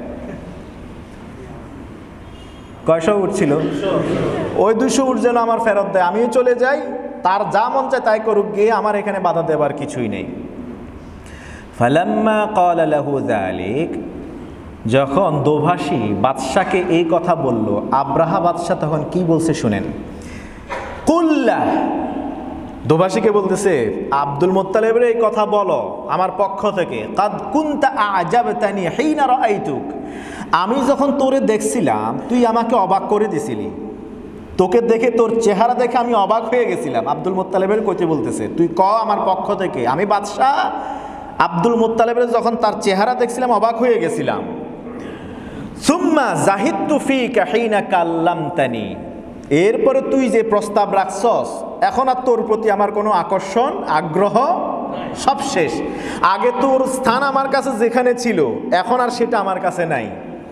কয়শো উট ছিল? ওই 200 উট যেন আমার ফেরত দেয়, আমিও চলে যাই, তার যা মন চায় তাই করুক গিয়ে, আমার এখানে বাধা দেবার কিছুই নেই। ফালাম্মা ক্বালা লাহু যালিক, যখন দোভাষী বাদশাকে এই কথা বলল, আব্রাহা বাদশা তখন কি বলছে শুনেন। কুল্লা, দোভাষীকে বলতেছে, আব্দুল মুত্তালিবের এই কথা বলো আমার পক্ষ থেকে, কাদ কুনতা আ'জাবতানি হিনা রাআইতুক, আমি যখন তোরে দেখছিলাম তুই আমাকে অবাক করে দিছিলি, তোকে দেখে, তোর চেহারা দেখে আমি অবাক হয়ে গেছিলাম। আব্দুল মুত্তালিবের কইতে বলতেছে, তুই ক আমার পক্ষ থেকে, আমি বাদশা আব্দুল মুত্তালিবের যখন তার চেহারা দেখছিলাম অবাক হয়ে গেছিলাম। সুম্মা জাহিদতু ফিকা হিনা কাল্লামতানি, এরপরে তুই যে প্রস্তাব রাখছস, এখন আর তোর প্রতি আমার কোনো আকর্ষণ আগ্রহ সব শেষ। আগে তোর স্থান আমার কাছে যেখানে ছিল, এখন আর সেটা আমার কাছে নাই।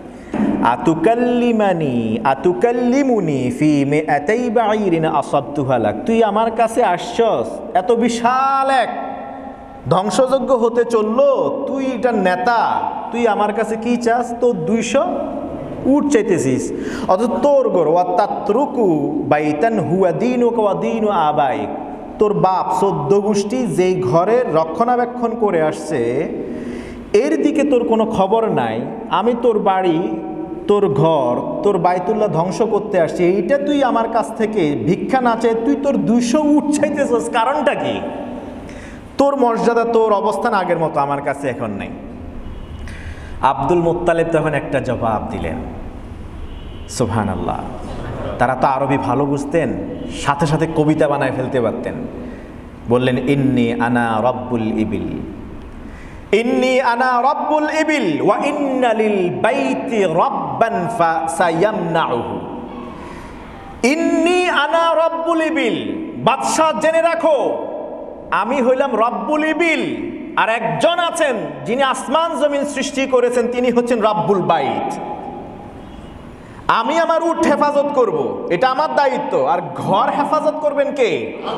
আতুকাল্লিমুনি ফি মিআতাই বাঈরিন আসাবতুহা লাক, তুই আমার কাছে আসছস, এত বিশাল এক ধ্বংসযজ্ঞ হতে চললো, তুই এটা নেতা, তুই আমার কাছে কি চাস, তোর 200 উট চাইতেছিস, অথচ তোর গর ওয়াতাতরুকু বাইতান হুয়া দীনুকা ওয়া দীনু আবাইক, তোর বাপ 14 গোষ্ঠী যেই ঘরের রক্ষণাবেক্ষণ করে আসছে, এর দিকে তোর কোনো খবর নাই। আমি তোর বাড়ি, তোর ঘর, তোর বাইতুল্লাহ ধ্বংস করতে আসছি, এইটা তুই আমার কাছ থেকে ভিক্ষা না চাই, তুই তোর 200 উট চাইতেছিস, কারণটা কি? তোর মর্যাদা, তোর অবস্থান আগের মতো আমার কাছে এখন নেই। আব্দুল মুত্তালিব তখন একটা জবাব দিলেন, সুবহানাল্লাহ। তারা তো আরবি ভালো বুঝতেন, সাথে সাথে কবিতা বানায় ফেলতে পারতেন। বললেন, ইন্নি আনা রব্বুল ইবিল, ইন্নি আনা রব্বুল ইবিল ওয়া ইন্না লিল বাইতি রাব্বান ফাসায়ামনাউহু। ইন্নি আনা রব্বুল ইবিল, বাদশা জেনে রাখো আমি হইলাম রব্বুল ইবিল, আর একজন আছেন যিনি আসমান জমিন সৃষ্টি করেছেন, তিনি হচ্ছেন রব্বুল বাইত। আমি আমার উট হেফাজত করব, এটা আমার দায়িত্ব, আর ঘর হেফাজত করবেন কে?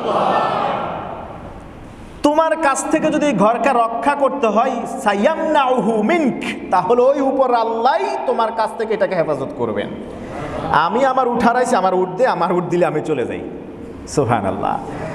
তোমার কাছ থেকে যদি ঘরকে রক্ষা করতে হয় সায়ামনাউহু মিনক, তাহলে ওই উপর আল্লাহই তোমার কাছ থেকে এটাকে হেফাজত করবেন। আমি আমার উট হারাইছি, আমার উট দে, আমার উট দিলে আমি চলে যাই। সুবহানাল্লাহ।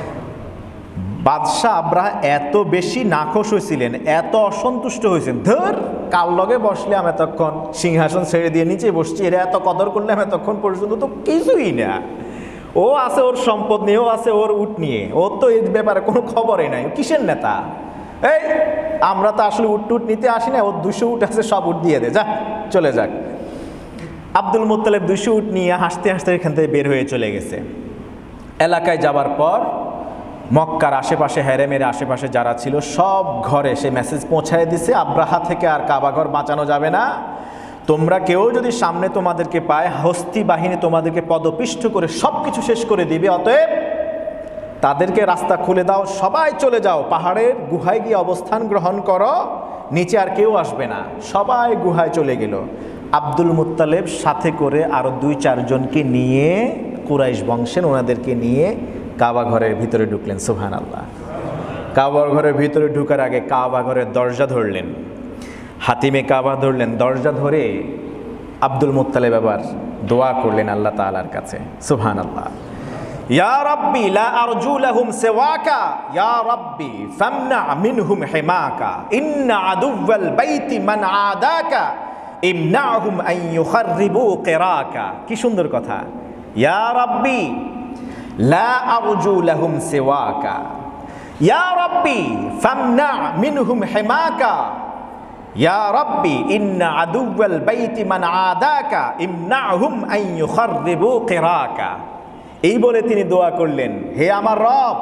বাদশাহ আব্রাহা এত বেশি নাখোশ হয়েছিলেন, এত অসন্তুষ্ট হয়েছেন, ধর কার লগে বসলে আমি এতক্ষণ সিংহাসন ছেড়ে দিয়ে নিচে বসছি, এরা এত কদর করলে আমি এতক্ষণ পর্যন্ত তো কিছুই না। ও আছে ওর সম্পদ নিয়ে, ও আছে ওর উট নিয়ে, ওর তো এর ব্যাপারে কোনো খবরই নাই, কিসের নেতা? এই আমরা তো আসলে উট টুট নিতে আসি না, ওর 200 উট আছে, সব উট দিয়ে দে, যা চলে যাক। আব্দুল মুত্তালিব 200 উট নিয়ে হাসতে হাসতে এখান থেকে বের হয়ে চলে গেছে। এলাকায় যাবার পর মক্কার আশেপাশে, হেরেমের আশেপাশে যারা ছিল সব ঘরে সে মেসেজ পৌঁছায় দিছে, আব্রাহা থেকে আর কাবা ঘর বাঁচানো যাবে না। তোমরা কেউ যদি সামনে তোমাদেরকে পায়, হস্তি বাহিনী তোমাদেরকে পদপিষ্ট করে সব কিছু শেষ করে দিবে, অতএব তাদেরকে রাস্তা খুলে দাও, সবাই চলে যাও, পাহাড়ের গুহায় গিয়ে অবস্থান গ্রহণ করো, নিচে আর কেউ আসবে না। সবাই গুহায় চলে গেল। আব্দুল মুত্তালিব সাথে করে আরও 2-4 জনকে নিয়ে, কুরাইশ বংশের, ওনাদেরকে নিয়ে কাবা ঘরের ভিতরে ঢুকলেন। সুবহানাল্লাহ। কাবা ঘরের ভিতরে ঢুকার আগে কাবা ঘরের দরজা ধরলেন, হাতিমে কাবা ধরলেন, দরজা ধরে আব্দুল মুত্তালিব আবার দোয়া করলেন আল্লাহ তাআলার কাছে। সুবহানাল্লাহ। ইয়া রাব্বি লা আরজু লাহুম সিওয়াকা ইয়া রাব্বি ফামনা মিনহুম হিমাকা ইন্না আদুওয়াল বাইতি মান আদাকা ইমনাহুম আন ইউখাররিবু কিরাকা। কি সুন্দর কথা। ইয়া রাব্বি লা আরজু লাহুম সিওয়াকা ইয়া রাব্বি ফামনা মিনহুম হিমাকা ইয়া রাব্বি ইন্না আদুওয়াল বাইতি মান আদাকা ইমনাহুম আন ইউখাররিবু কিরাকা। এই বলে তিনি দোয়া করলেন, হে আমার রব,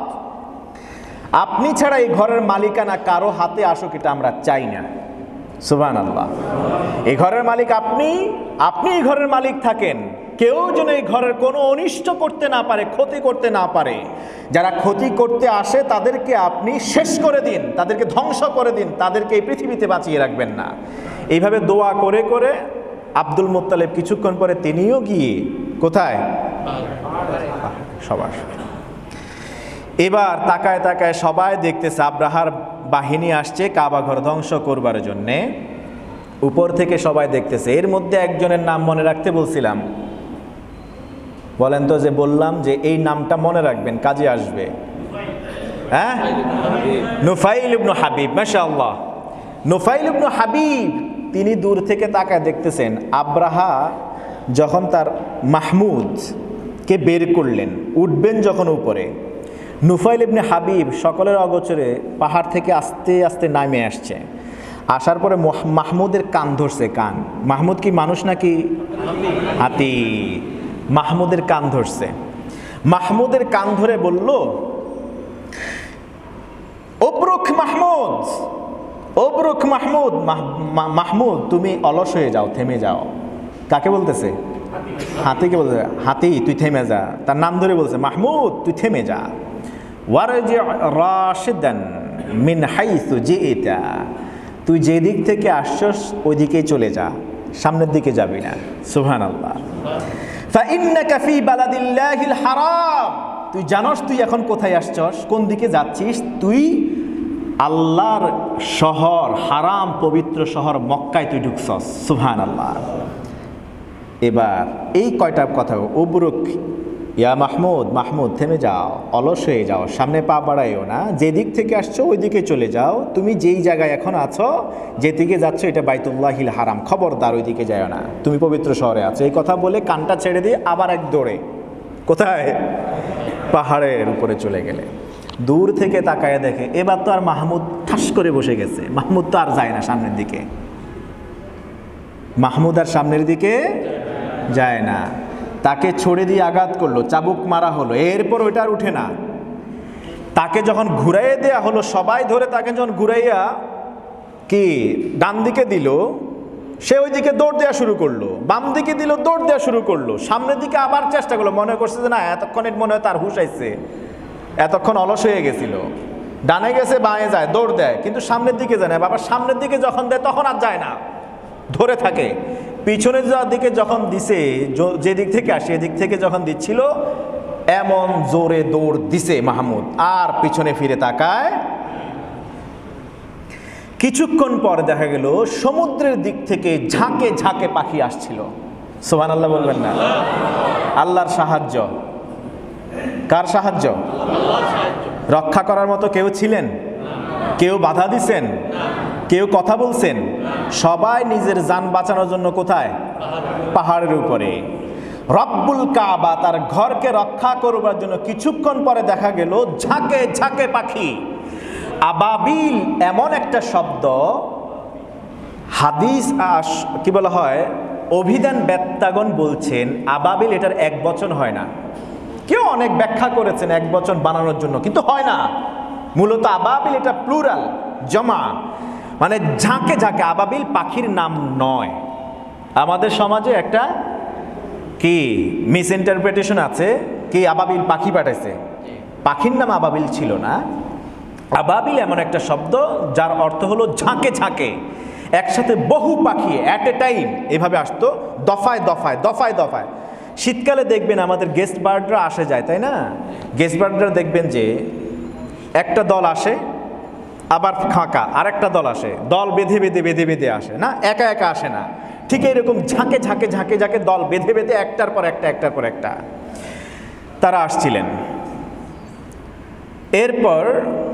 আপনি ছাড়া এই ঘরের মালিকানা কারো হাতে আসুক, এটা আমরা চাই না। সুবহানাল্লাহ। এই ঘরের মালিক আপনি, আপনি এই ঘরের মালিক থাকেন, কেউ যেন এই ঘরের কোনো অনিষ্ট করতে না পারে, ক্ষতি করতে না পারে। যারা ক্ষতি করতে আসে তাদেরকে আপনি শেষ করে দিন, তাদেরকে ধ্বংস করে দিন, তাদেরকে এই পৃথিবীতে বাঁচিয়ে রাখবেন না। এইভাবে দোয়া করে করে আব্দুল মুত্তালিব কিছুক্ষণ পরে তিনিও গিয়ে কোথায়? সবার। এবার তাকায় তাকায় সবাই দেখতেছে আব্রাহার বাহিনী আসছে কাবা ঘর ধ্বংস করবার জন্যে। উপর থেকে সবাই দেখতেছে। এর মধ্যে একজনের নাম মনে রাখতে বলছিলাম, বলেন তো, যে বললাম যে এই নামটা মনে রাখবেন, কাজে আসবে। হ্যাঁ, নুফাইল ইবনে হাবিব। মাশাআল্লাহ। নুফাইল ইবনে হাবিব তিনি দূর থেকে তাকায় দেখতেছেন আব্রাহা যখন তার মাহমুদকে বের করলেন, উঠবেন যখন উপরে, নুফাইল ইবনে হাবিব সকলের অগোচরে পাহাড় থেকে আস্তে আস্তে নামে আসছে। আসার পরে মাহমুদের কান ধরছে। কান, মাহমুদ কি মানুষ নাকি হাতি? মাহমুদের কান ধরছে। মাহমুদের কান ধরে বলল, ওবরুক মাহমুদ, ওবরুক মাহমুদ, মাহমুদ তুমি অলস হয়ে যাও, থেমে যাও। কাকে বলতেছে? হাতিকে বলতেছে, হাতি তুই থেমে যা। তার নাম ধরে বলছে, মাহমুদ তুই থেমে যা। ওয়ারজি রাশিদান মিন হাইসু জিইতা, তুই যে দিক থেকে আসছস ওই দিকেই চলে যা, সামনের দিকে যাবি না। সুবহানাল্লাহ। ফাইন্নাকা ফি বালাদিল্লাহিল হারাম, তুই জানোস তুই এখন কোথায় আসছস, কোন দিকে যাচ্ছিস? তুই আল্লাহর শহর, হারাম পবিত্র শহর মক্কায় তুই ঢুকছস। সুবহানাল্লাহ। এবার এই কয়টা কথা, ওবরুক ইয়া মাহমুদ, মাহমুদ থেমে যাও, অলস হয়ে যাও, সামনে পা বাড়াইও না, যে দিক থেকে আসছো ওই দিকে চলে যাও। তুমি যেই জায়গায় এখন আছো, যে দিকে যাচ্ছ এটা বাইতুল্লাহিল হারাম, খবরদার ওই দিকে যাও না, তুমি পবিত্র শহরে আছো। এই কথা বলে কানটা ছেড়ে দিয়ে আবার এক দৌড়ে কোথায়? পাহাড়ের উপরে চলে গেলে। দূর থেকে তাকায় দেখে এবার তো আর মাহমুদ ঠাস করে বসে গেছে, মাহমুদ তো আর যায় না সামনের দিকে, মাহমুদ আর সামনের দিকে যায় না। তাকে ছড়ে দিয়ে আঘাত করলো, চাবুক মারা হলো, এরপর ওইটা আর উঠে না। তাকে যখন ঘুরাইয়ে দেয়া হলো, সবাই ধরে তাকে যখন ঘুরাইয়া কি ডান দিকে দিল, সে ওই দিকে দৌড় দেওয়া শুরু করলো, বাম দিকে দিল দৌড় দেওয়া শুরু করলো, সামনের দিকে আবার চেষ্টা করলো, মনে করছে যে না এতক্ষণে মনে হয় তার হুঁশ আইছে, এতক্ষণ অলস হয়ে গেছিল, ডানে গেছে বাঁয়ে যায় দৌড় দেয়, কিন্তু সামনের দিকে যায় না। বাবা সামনের দিকে যখন দেয় তখন আর যায় না, ধরে থাকে। পিছনে যাওয়ার দিকে যখন দিছে, যে দিক থেকে আসে এদিক থেকে যখন দিচ্ছিল, এমন জোরে দৌড় দিছে মাহমুদ, আর পিছনে ফিরে তাকায়। কিছুক্ষণ পর দেখা গেল সমুদ্রের দিক থেকে ঝাঁকে ঝাঁকে পাখি আসছিল। সুবহানাল্লাহ বলবেন না? আল্লাহর সাহায্য। কার সাহায্য? রক্ষা করার মতো কেউ ছিলেন? কেউ বাধা দিছেন? কেউ কথা বলছেন? সবাই নিজের জান বাঁচানোর জন্য কোথায়? পাহাড়ের উপরে। রব্বুল কাবা, তার ঘরকে রক্ষা করবার জন্য কিছুক্ষণ পরে দেখা গেল ঝাঁকে ঝাঁকে পাখি। আবাবিল এমন একটা শব্দ, হাদিস কি বলা হয়, অভিধান বেত্তাগণ বলছেন আবাবিল এটার এক বচন হয় না। কেউ অনেক ব্যাখ্যা করেছেন এক বচন বানানোর জন্য, কিন্তু হয় না। মূলত আবাবিল এটা প্লুরাল, জমা, মানে ঝাঁকে ঝাঁকে। আবাবিল পাখির নাম নয়। আমাদের সমাজে একটা কি মিস ইন্টারপ্রিটেশন আছে, কি আবাবিল পাখি পাঠাইছে, পাখির নাম আবাবিল ছিল না। আবাবিল এমন একটা শব্দ যার অর্থ হলো ঝাঁকে ঝাঁকে, একসাথে বহু পাখি অ্যাট এ টাইম এভাবে আসতো, দফায় দফায় দফায় দফায়। শীতকালে দেখবেন আমাদের গেস্ট বার্ডরা আসে যায়, তাই না? গেস্ট বার্ডরা দেখবেন যে একটা দল আসে, আবার ফাঁকা আরেকটা দল আসে, দল বেঁধে বেঁধে বেঁধে বেঁধে আসে না, একা একা আসে না। ঠিক এরকম ঝাঁকে ঝাঁকে ঝাঁকে ঝাঁকে দল বেঁধে বেঁধে একটার পর একটা একটার পর একটা তারা আসছিলেন। এরপর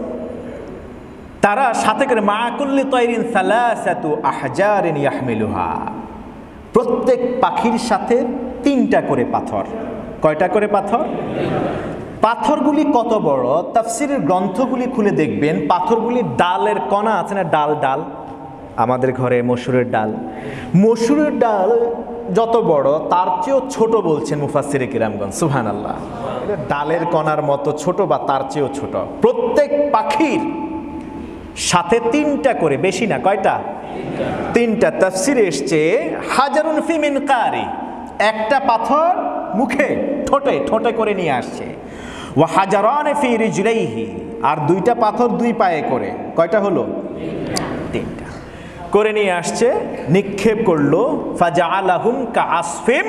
তারা সাথে করে মাকুল্লি তৈরিন সালাসাতু আহজারিন ইয়াহমিলুহা, প্রত্যেক পাখির সাথে 3টা করে পাথর। কয়টা করে পাথর? পাথরগুলি কত বড়? তাফসিরের গ্রন্থগুলি খুলে দেখবেন পাথরগুলি ডালের কণা আছে না, ডাল ডাল, আমাদের ঘরে মসুরের ডাল, মসুরের ডাল যত বড় তার চেয়েও ছোট বলছেন মুফাসসিরে কিরামগণ। সুবহানাল্লাহ। ডালের কণার মতো ছোট বা তার চেয়েও ছোট। প্রত্যেক পাখির সাথে 3টা করে, বেশি না। কয়টা? 3টা। তাফসিরে এসছে হাজারুন ফি মিনকারি, একটা পাথর মুখে ঠোঁটে ঠোঁটে করে নিয়ে আসছে। ওয়া হাজারান ফি রিজলাইহি, আর 2টা পাথর 2 পায়ে করে। কয়টা হলো? 3টা করে নিয়ে আসছে, নিক্ষেপ করলো। ফাজআলাহুম কাআসফিম,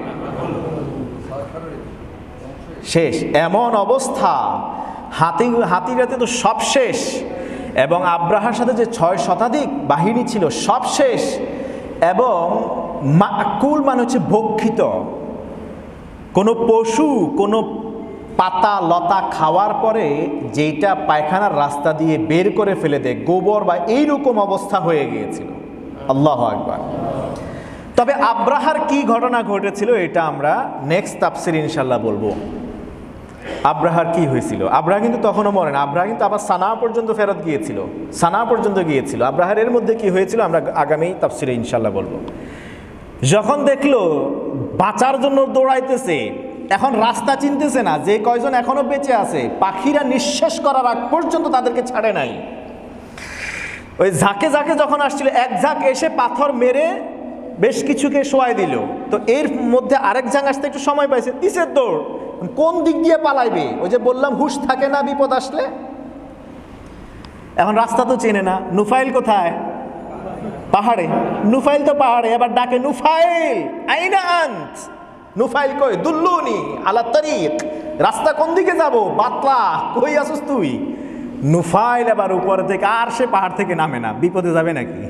শেষ। এমন অবস্থা, হাতিরাতে তো সব শেষ, এবং আব্রাহার সাথে যে 6 শতাধিক বাহিনী ছিল সব শেষ, এবং মাকুল মানে হচ্ছে ভক্ষিত। কোনো পশু কোনো পাতা লতা খাওয়ার পরে যেটা পায়খানার রাস্তা দিয়ে বের করে ফেলে দেয়, গোবর বা এইরকম অবস্থা হয়ে গিয়েছিল। আল্লাহু আকবার। তবে আব্রাহার কি ঘটনা ঘটেছিল এটা আমরা নেক্সট তাফসির ইনশাল্লাহ বলবো। আব্রাহার কি হয়েছিল? আব্রাহা কিন্তু তখনও মরে না, আব্রাহা কিন্তু আবার সানা পর্যন্ত ফেরত গিয়েছিল, সানা পর্যন্ত গিয়েছিল। আব্রাহার এর মধ্যে কি হয়েছিল আমরা আগামী তাফসিরে ইনশাল্লাহ বলবো। যখন দেখলো বাঁচার জন্য দৌড়াইতেছে, এখন রাস্তা চিনতেছে না, যে কয়জন এখনো বেঁচে আছে পাখিরা নিঃশেষ করার আগ পর্যন্ত তাদেরকে ছাড়ে নাই। ওই ঝাঁকে ঝাঁকে যখন আসছিল, এক ঝাঁক এসে পাথর মেরে বেশ কিছুকে শোয়াই দিল। তো এর মধ্যে আরেক ঝাঁক আসতে একটু সময় পাইছে, কিসের দৌড়, কোন দিক দিয়ে পালাইবে? ওই যে বললাম হুঁশ থাকে না বিপদ আসলে। এখন রাস্তা তো চেনে না। নুফাইল কোথায়? পাহাড়ে। নুফাইল তো পাহাড়ে, এবার ডাকে নুফাইল আইনা আন্ত, নুফাইল কই? দুল্লুনি আলা তারিক, রাস্তা কোন দিকে যাব? বাতলা, কই আসুস তুই? নুফাইল এবার উপর থেকে, আর সে পাহাড় থেকে নামে না। বিপদে যাবে নাকি?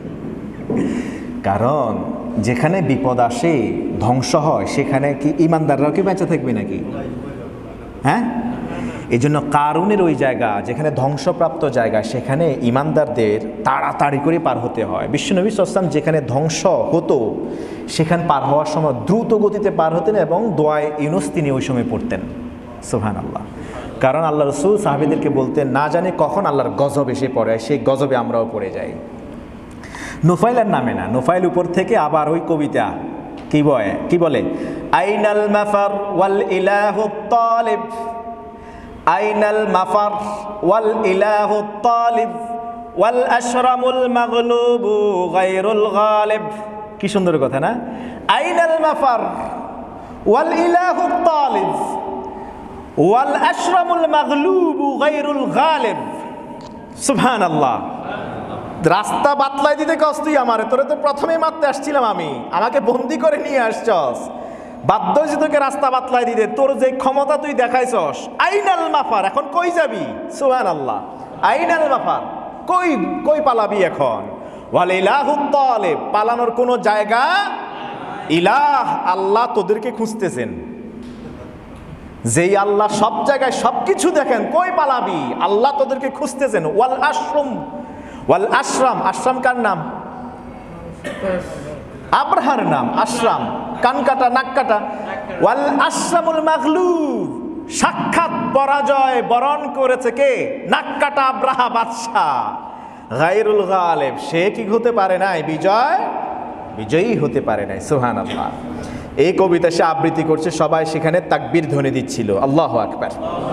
কারণ যেখানে বিপদ আসে, ধ্বংস হয়, সেখানে কি ইমানদাররাও কি বেঁচে থাকবে নাকি? হ্যাঁ, এই জন্য কারুনের ওই জায়গা যেখানে ধ্বংসপ্রাপ্ত জায়গা, সেখানে ইমানদারদের তাড়াতাড়ি করে পার হতে হয়। বিশ্বনবী সাল্লাল্লাহু আলাইহি ওয়াসাল্লাম যেখানে ধ্বংস হতো সেখানে পার হওয়ার সময় দ্রুত গতিতে পার হতেন, এবং দোয়ায়ে ইউনুস তিনি ওই সময় পড়তেন। সুবহানাল্লাহ। কারণ আল্লাহ রসুল সাহাবীদেরকে বলতেন, না জানি কখন আল্লাহর গজব এসে পড়ে, সেই গজবে আমরাও পড়ে যাই। নুফাইলের নামে না, নুফাইল উপর থেকে আবার ওই কবিতা কি বলে, আইনাল মাফার ওয়াল ইলাহু তালিব, আইনাল মাফার ওয়াল ইলাহু তালিব ওয়াল আশরামুল মাগলুবু গায়রুল গালিব। কি সুন্দর কথা না? আইনাল মাফার ওয়াল ইলাহু তালিব ওয়াল আশরামুল মাগলুবু গায়রুল গালিব। সুবহানাল্লাহ। রাস্তা বাতলাই দিতে কস তুই আমারে, তোরে তো প্রথমেই মারতে আসছিলাম আমি, আমাকে বন্দি করে নিয়ে আসছস, বাধ্য হয়েছি তোকে রাস্তা বাতলাই দিতে, তোর যে ক্ষমতা তুই দেখাইছস। আইনাল মাফার, এখন কই যাবি? সুবহানাল্লাহ। আইনাল মাফার, কই পালাবি এখন? ওয়াল ইলাহু তালিব, পালানোর কোনো জায়গা, ইলাহ আল্লাহ তোদেরকে খুঁজতেছেন। যেই আল্লাহ সব জায়গায় সবকিছু দেখেন, কই পালাবি? আল্লাহ তোদেরকে খুঁজতেছেন। ওয়াল আশরাম, আশরাম কার নাম? আব্রাহার নাম আশরাম, কান কাটা নাক কাটা। ওয়াল আশরামুল মাগলুব, সাক্ষাৎ পরাজয় বরণ করেছে কে? নাক কাটা আব্রাহা বাদশাহ। গায়রুল গালিব, সে কি হতে পারে নাই? বিজয়ী হতে পারে নাই। সুবহানাল্লাহ। এই কবিতা সে আবৃত্তি করছে, সবাই সেখানে তাকবীর ধ্বনি দিচ্ছিল, আল্লাহু আকবার।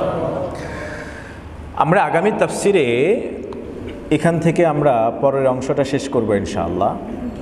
আমরা আগামী তাফসিরে এখান থেকে আমরা পরের অংশটা শেষ করব ইনশাআল্লাহ।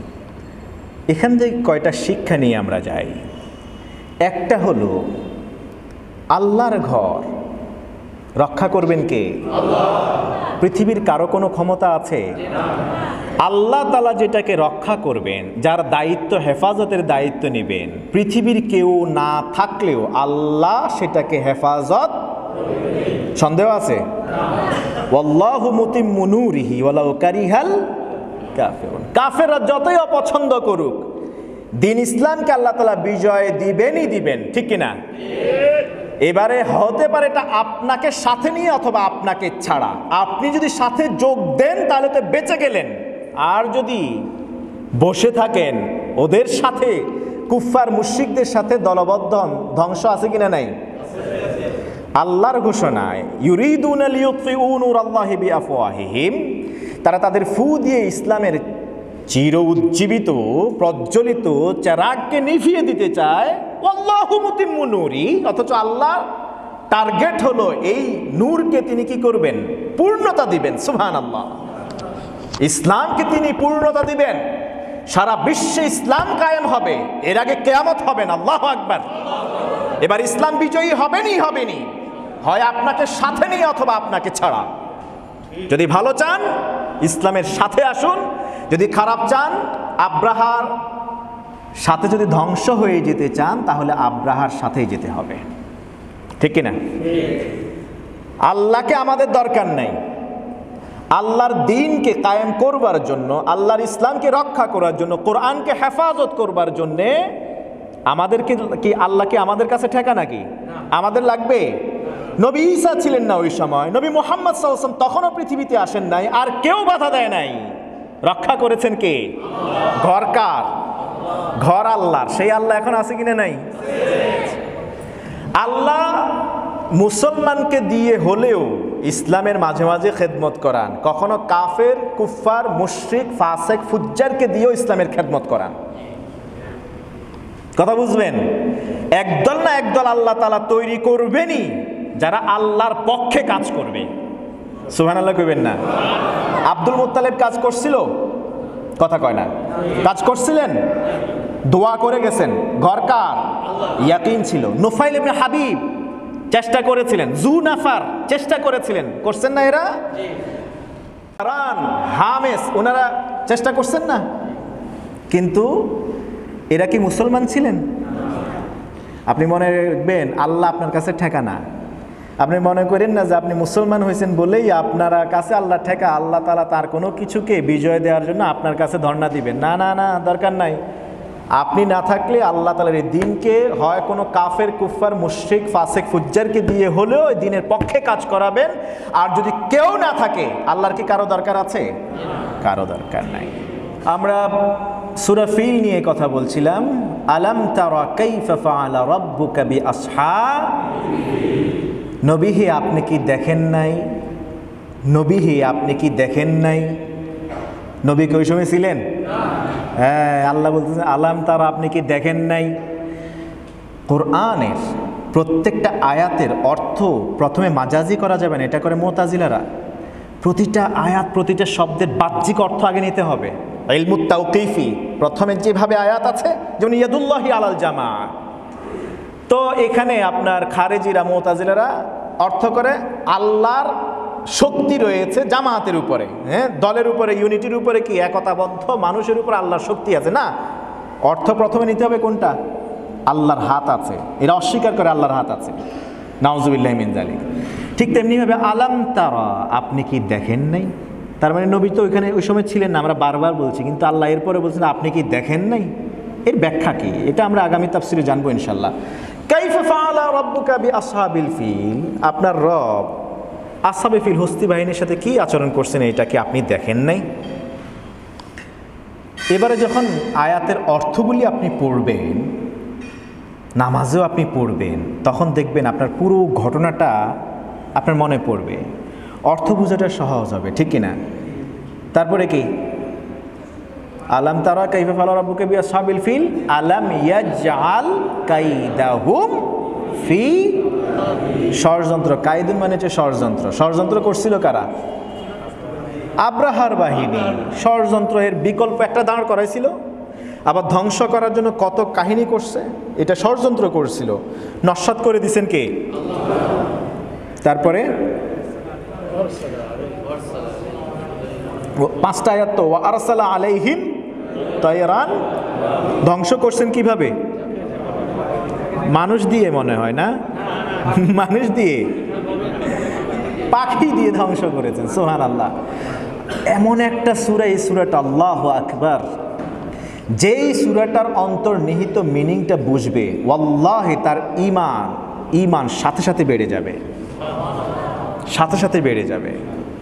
এখান থেকে কয়টা শিক্ষা নিয়ে আমরা যাই। একটা হলো, আল্লাহর ঘর রক্ষা করবেন কে? আল্লাহ। পৃথিবীর কারো কোনো ক্ষমতা আছে? আল্লাহ তাআলা যেটাকে রক্ষা করবেন, যার দায়িত্ব, হেফাজতের দায়িত্ব নেবেন, পৃথিবীর কেউ না থাকলেও আল্লাহ সেটাকে হেফাজত। সন্দেহ আছে? ওয়াল্লাহু মুতিম্মু নূরিহি ওয়ালাউ কারিহাল কাফিরুন। কাফেররা যতই অপছন্দ করুক, দিন ইসলামকে আল্লাহ তাআলা বিজয় দিবেনই দিবেন, ঠিক কিনা? এবারে হতে পারে এটা আপনাকে সাথে নিয়ে অথবা আপনাকে ছাড়া। আপনি যদি সাথে যোগ দেন তাহলে তো বেঁচে গেলেন, আর যদি বসে থাকেন ওদের সাথে, কুফফার মুশরিকদের সাথে দলবদ্ধ ধ্বংস আছে কিনা? নাই। আল্লাহর ঘোষণায়, ইউরিদুনা লিইউতফিউ নূরাল্লাহি বিআফওয়াহিহিম, তারা তাদের ফু দিয়ে ইসলামের চির উজ্জীবিত প্রজ্বলিত চেরাগকে নিভিয়ে দিতে চায়। আল্লাহু মুতিম্মু নূরি, অথচ আল্লাহ টার্গেট হলো এই নূরকে তিনি কি করবেন? পূর্ণতা দিবেন। সুবহানাল্লাহ। ইসলামকে তিনি পূর্ণতা দিবেন, সারা বিশ্বে ইসলাম কায়েম হবে, এর আগে কিয়ামত হবে না। আল্লাহু আকবার। এবার ইসলাম বিজয়ী হবেনই। হয় আপনাকে সাথে নিয়ে অথবা আপনাকে ছাড়া। যদি ভালো চান ইসলামের সাথে আসুন, যদি খারাপ চান, আব্রাহার সাথে যদি ধ্বংস হয়ে যেতে চান তাহলে আব্রাহার সাথেই যেতে হবে, ঠিক কিনা? আল্লাহকে আমাদের দরকার নাই। আল্লাহর দ্বীনকে কায়েম করবার জন্য, আল্লাহর ইসলামকে রক্ষা করার জন্য, কোরআনকে হেফাজত করবার জন্যে আমাদেরকে কি আল্লাহকে আমাদের কাছে ঠেকা নাকি? আমাদের লাগবে? নবী ঈসা ছিলেন না ওই সময়, নবী মুহাম্মদ সাল্লাল্লাহু আলাইহি ওয়াসাল্লাম তখনও পৃথিবীতে আসেন নাই, আর কেউ বাধা দেয় নাই। রক্ষা করেছেন কে? ঘর কার? ঘর আল্লাহর। সেই আল্লাহ এখন আছে কিনা? নাই। আল্লাহ মুসলমানকে দিয়ে হলেও ইসলামের মাঝে মাঝে খেদমত করান, কখনো কাফের, কুফফার, মুশরিক, ফাসিক, ফুজ্জারকে দিয়েও ইসলামের খেদমত করান। কথা বুঝবেন? একদল না একদল আল্লাহ তাআলা তৈরি করবেনই যারা আল্লাহর পক্ষে কাজ করবে। সুবহানাল্লাহ কইবেন না? আব্দুল মুত্তালিব কাজ করছিল? কথা কয় না। কাজ করছিলেন, দোয়া করে গেছেন। ঘর কার? ইয়াকিন ছিল। নুফাইল ইবনে হাবিব চেষ্টা করেছিলেন, জুনাফার চেষ্টা করেছিলেন, করছেন না এরা? হামেস ওনারা চেষ্টা করছেন না? কিন্তু এরা কি মুসলমান ছিলেন? আপনি মনে রাখবেন, আল্লাহ আপনার কাছে ঠেকা না। আপনি মনে করেন না যে আপনি মুসলমান হয়েছেন বলেই আপনার কাছে আল্লাহ ঠেকা। আল্লাহ তাআলা তার কোনো কিছুকে বিজয় দেওয়ার জন্য আপনার কাছে ধর্ণা দিবেন না, না না, দরকার নাই। আপনি না থাকলে আল্লাহ তাআলার এই দ্বীনকে হয় কোনো কাফের, কুফফার, মুশরিক, ফাসিক, ফুজ্জারকে দিয়ে হলেও এই দ্বীনের পক্ষে কাজ করাবেন। আর যদি কেউ না থাকে, আল্লাহর কি কারো দরকার আছে? কারো দরকার নাই। আমরা সূরা ফিল নিয়ে কথা বলছিলাম। আলাম তারা কাইফা ফাআলা রাব্বুকা বিআসহাবিল, নবী হে আপনি কি দেখেন নাই, নবী হে আপনি কি দেখেন নাই? নবী কি ওই সময় ছিলেন? হ্যাঁ, আল্লাহ বলতেছেন আলাম তারা, আপনি কি দেখেন নাই? কোরআনের প্রত্যেকটা আয়াতের অর্থ প্রথমে মাজাজি করা যাবে না, এটা করে মুতাজিলারা। প্রতিটা আয়াত, প্রতিটা শব্দের বাহ্যিক অর্থ আগে নিতে হবে। ইলমুত তাওকীফি, প্রথমে যেভাবে আয়াত আছে যেমন ইয়াদুল্লাহি আলাল জামা, তো এখানে আপনার খারেজিরা মুতাজিলারা অর্থ করে আল্লাহর শক্তি রয়েছে জামাতের উপরে, হ্যাঁ, দলের উপরে, ইউনিটির উপরে, কি একতাবদ্ধ মানুষের উপর আল্লাহর শক্তি আছে না। অর্থ প্রথমে নিতে হবে কোনটা? আল্লাহর হাত আছে। এরা অস্বীকার করে আল্লাহর হাত আছে, নাউজুবিল্লাহি মিন যালিক। ঠিক তেমনিভাবে আলাম তারা, আপনি কি দেখেন নাই? তার মানে নবী তো ওইখানে ওই সময় ছিলেন না, আমরা বারবার বলছি, কিন্তু আল্লাহ এরপরে বলছেন আপনি কি দেখেন নাই। এর ব্যাখ্যা কি, এটা আমরা আগামী তাফসিরে জানবো ইনশাআল্লাহ। কাইফা ফাআলা রাব্বুকা বিআসহাবিল ফিল, আপনার রব আসহাবে ফিল হস্তি বাহিনীর সাথে কি আচরণ করছেন, এটা কি আপনি দেখেন নাই? এবারে যখন আয়াতের অর্থগুলি আপনি পড়বেন, নামাজেও আপনি পড়বেন, তখন দেখবেন আপনার পুরো ঘটনাটা আপনার মনে পড়বে, অর্থ বোঝাটা সহজ হবে, ঠিক কিনা? তারপরে কি আলাম তারা কাইফা ফাআলা রাব্বুকা বিআসহাবিল ফিল আলাম ইয়াজআল কাইদাহুম ফি, ষড়যন্ত্র, কাইদুন মানে হচ্ছে ষড়যন্ত্র। ষড়যন্ত্র করছিল কারা? আব্রাহার বাহিনী। ষড়যন্ত্র এর বিকল্প একটা দাঁড় করাইছিল, আবার ধ্বংস করার জন্য কত কাহিনী করছে, এটা ষড়যন্ত্র করছিল। নস্যাৎ করে দিছেন কে? তারপরে 5টা আয়াত তো, ওয়া আরসালা আলাইহিম তায়রান, ধ্বংস করছেন কিভাবে? মানুষ দিয়ে মনে হয় না, মানুষ দিয়ে, পাখি দিয়ে ধ্বংস করেছেন। সুবহানাল্লাহ। এমন একটা সূরা, এই সূরাটা আল্লাহু আকবার, যেই সূরাটার অন্তর্নিহিত মিনিংটা বুঝবে, ওয়াল্লাহি তার ঈমান সাথে সাথে বেড়ে যাবে, সাথে সাথে বেড়ে যাবে।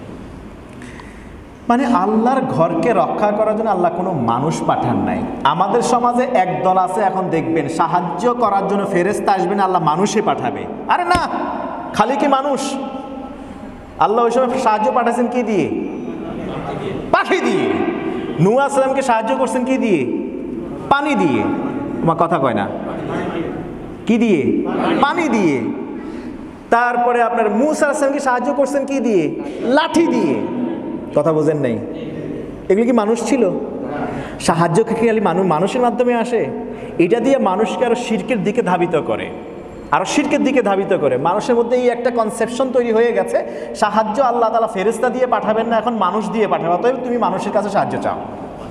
মানে আল্লাহর ঘরকে রক্ষা করার জন্য আল্লাহ কোনো মানুষ পাঠান নাই। আমাদের সমাজে একদল আছে, এখন দেখবেন সাহায্য করার জন্য ফেরেশতা আসবে না, আল্লাহ মানুষে পাঠাবে। আরে না, খালি কি মানুষ? আল্লাহ ওই সময় সাহায্য পাঠাচ্ছেন কি দিয়ে? পাখি দিয়ে। নূহ আলাইহিস সালামকে সাহায্য করছেন কি দিয়ে? পানি দিয়ে। তোমার কথা কয় না, কি দিয়ে? পানি দিয়ে। তারপরে আপনার মূসা আলাইহিস সালামকে সাহায্য করছেন কি দিয়ে? লাঠি দিয়ে। কথা বোঝেন নাই? এগুলি কি মানুষ ছিল? সাহায্য খালি মানুষের মাধ্যমে আসে। এটা দিয়ে মানুষকে আরো শিরকের দিকে ধাবিত করে, আরো শিরকের দিকে ধাবিত করে। মানুষের মধ্যে এই একটা কনসেপশন তৈরি হয়ে গেছে, সাহায্য আল্লাহ তাআলা ফেরেশতা দিয়ে পাঠাবেন না, এখন মানুষ দিয়ে পাঠাবে, অতএব তুমি মানুষের কাছে সাহায্য চাও।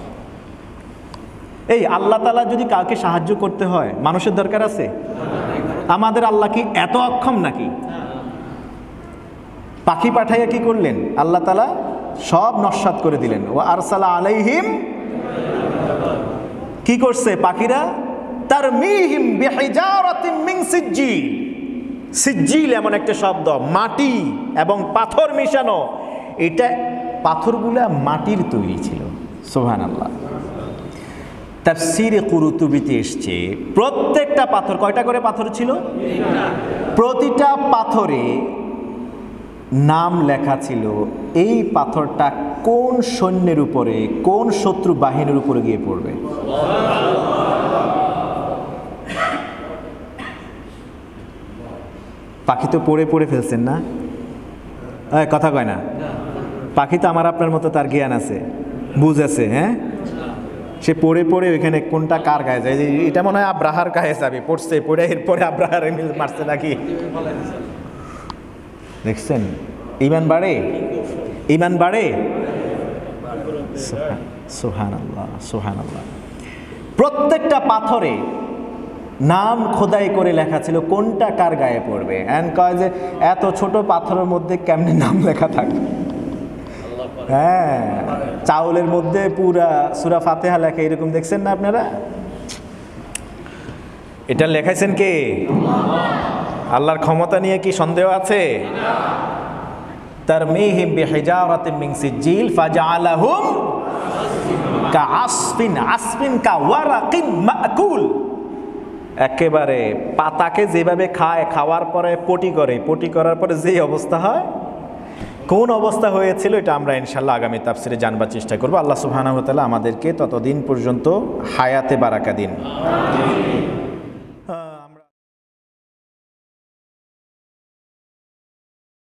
এই আল্লাহ তাআলা যদি কাউকে সাহায্য করতে হয়, মানুষের দরকার আছে? আমাদের আল্লাহ কি এত অক্ষম নাকি? পাখি পাঠাইয়া কি করলেন? আল্লাহ তাআলা সব নস্যাৎ করে দিলেন। ওয়া আরসালা আলাইহিম, কি করছে পাখিরা? তারমিহিম বিহিজারাতিন মিন সিজ্জিল। সিজ্জিল এমন একটা শব্দ, মাটি এবং পাথর মিশানো। এটা পাথরগুলা মাটির তৈরি ছিল। সুবহানাল্লাহ। তাফসীরে কুরতুবিতে এসছে প্রত্যেকটা পাথর, কয়টা করে পাথর ছিল? প্রতিটা পাথরে নাম লেখা ছিল, এই পাথরটা কোন সৈন্যের উপরে, কোন শত্রু বাহিনীর উপরে গিয়ে পড়বে। পাখি তো পড়ে পড়ে ফেলছেন না? কথা কয় না? পাখি তো আমার আপনার মতো, তার জ্ঞান আছে, বুঝ আছে। হ্যাঁ, সে পড়ে পড়ে ওইখানে কোনটা কার গায়ে যায়, এটা মনে হয় আব্রাহার গায়ে যাবে, পড়ছে, পড়ে এরপরে আব্রাহার মারছে নাকি? দেখছেন, ঈমান বাড়ে, ঈমান বাড়ে। সুবহানাল্লাহ, সুবহানাল্লাহ। প্রত্যেকটা পাথরে নাম খোদাই করে লেখা ছিল কোনটা কার গায়ে পড়বে। এন্ড কয় যে এত ছোট পাথরের মধ্যে কেমনে নাম লেখা থাকে? হ্যাঁ, চাউলের মধ্যে পুরা সূরা ফাতিহা লেখা, এরকম দেখছেন না আপনারা? এটা লেখাইছেন কে? আল্লাহর ক্ষমতা নিয়ে কি সন্দেহ আছে? তারমিহিম বিহিজারাতিন মিন সিজ্জিল ফাজআলাহুম কাআসফিন, আসফিন কাওয়ারাকিন মাকুল। একেবারে পাতাকে যেভাবে খায়, খাওয়ার পরে পটি করে, পটি করার পরে যেই অবস্থা হয়, কোন অবস্থা হয়েছিল এটা আমরা ইনশাল্লাহ আগামী তাফসিরে জানবার চেষ্টা করব। আল্লাহ সুবহানাহু ওয়া তাআলা আমাদেরকে ততদিন পর্যন্ত হায়াতে বারাকা দিন।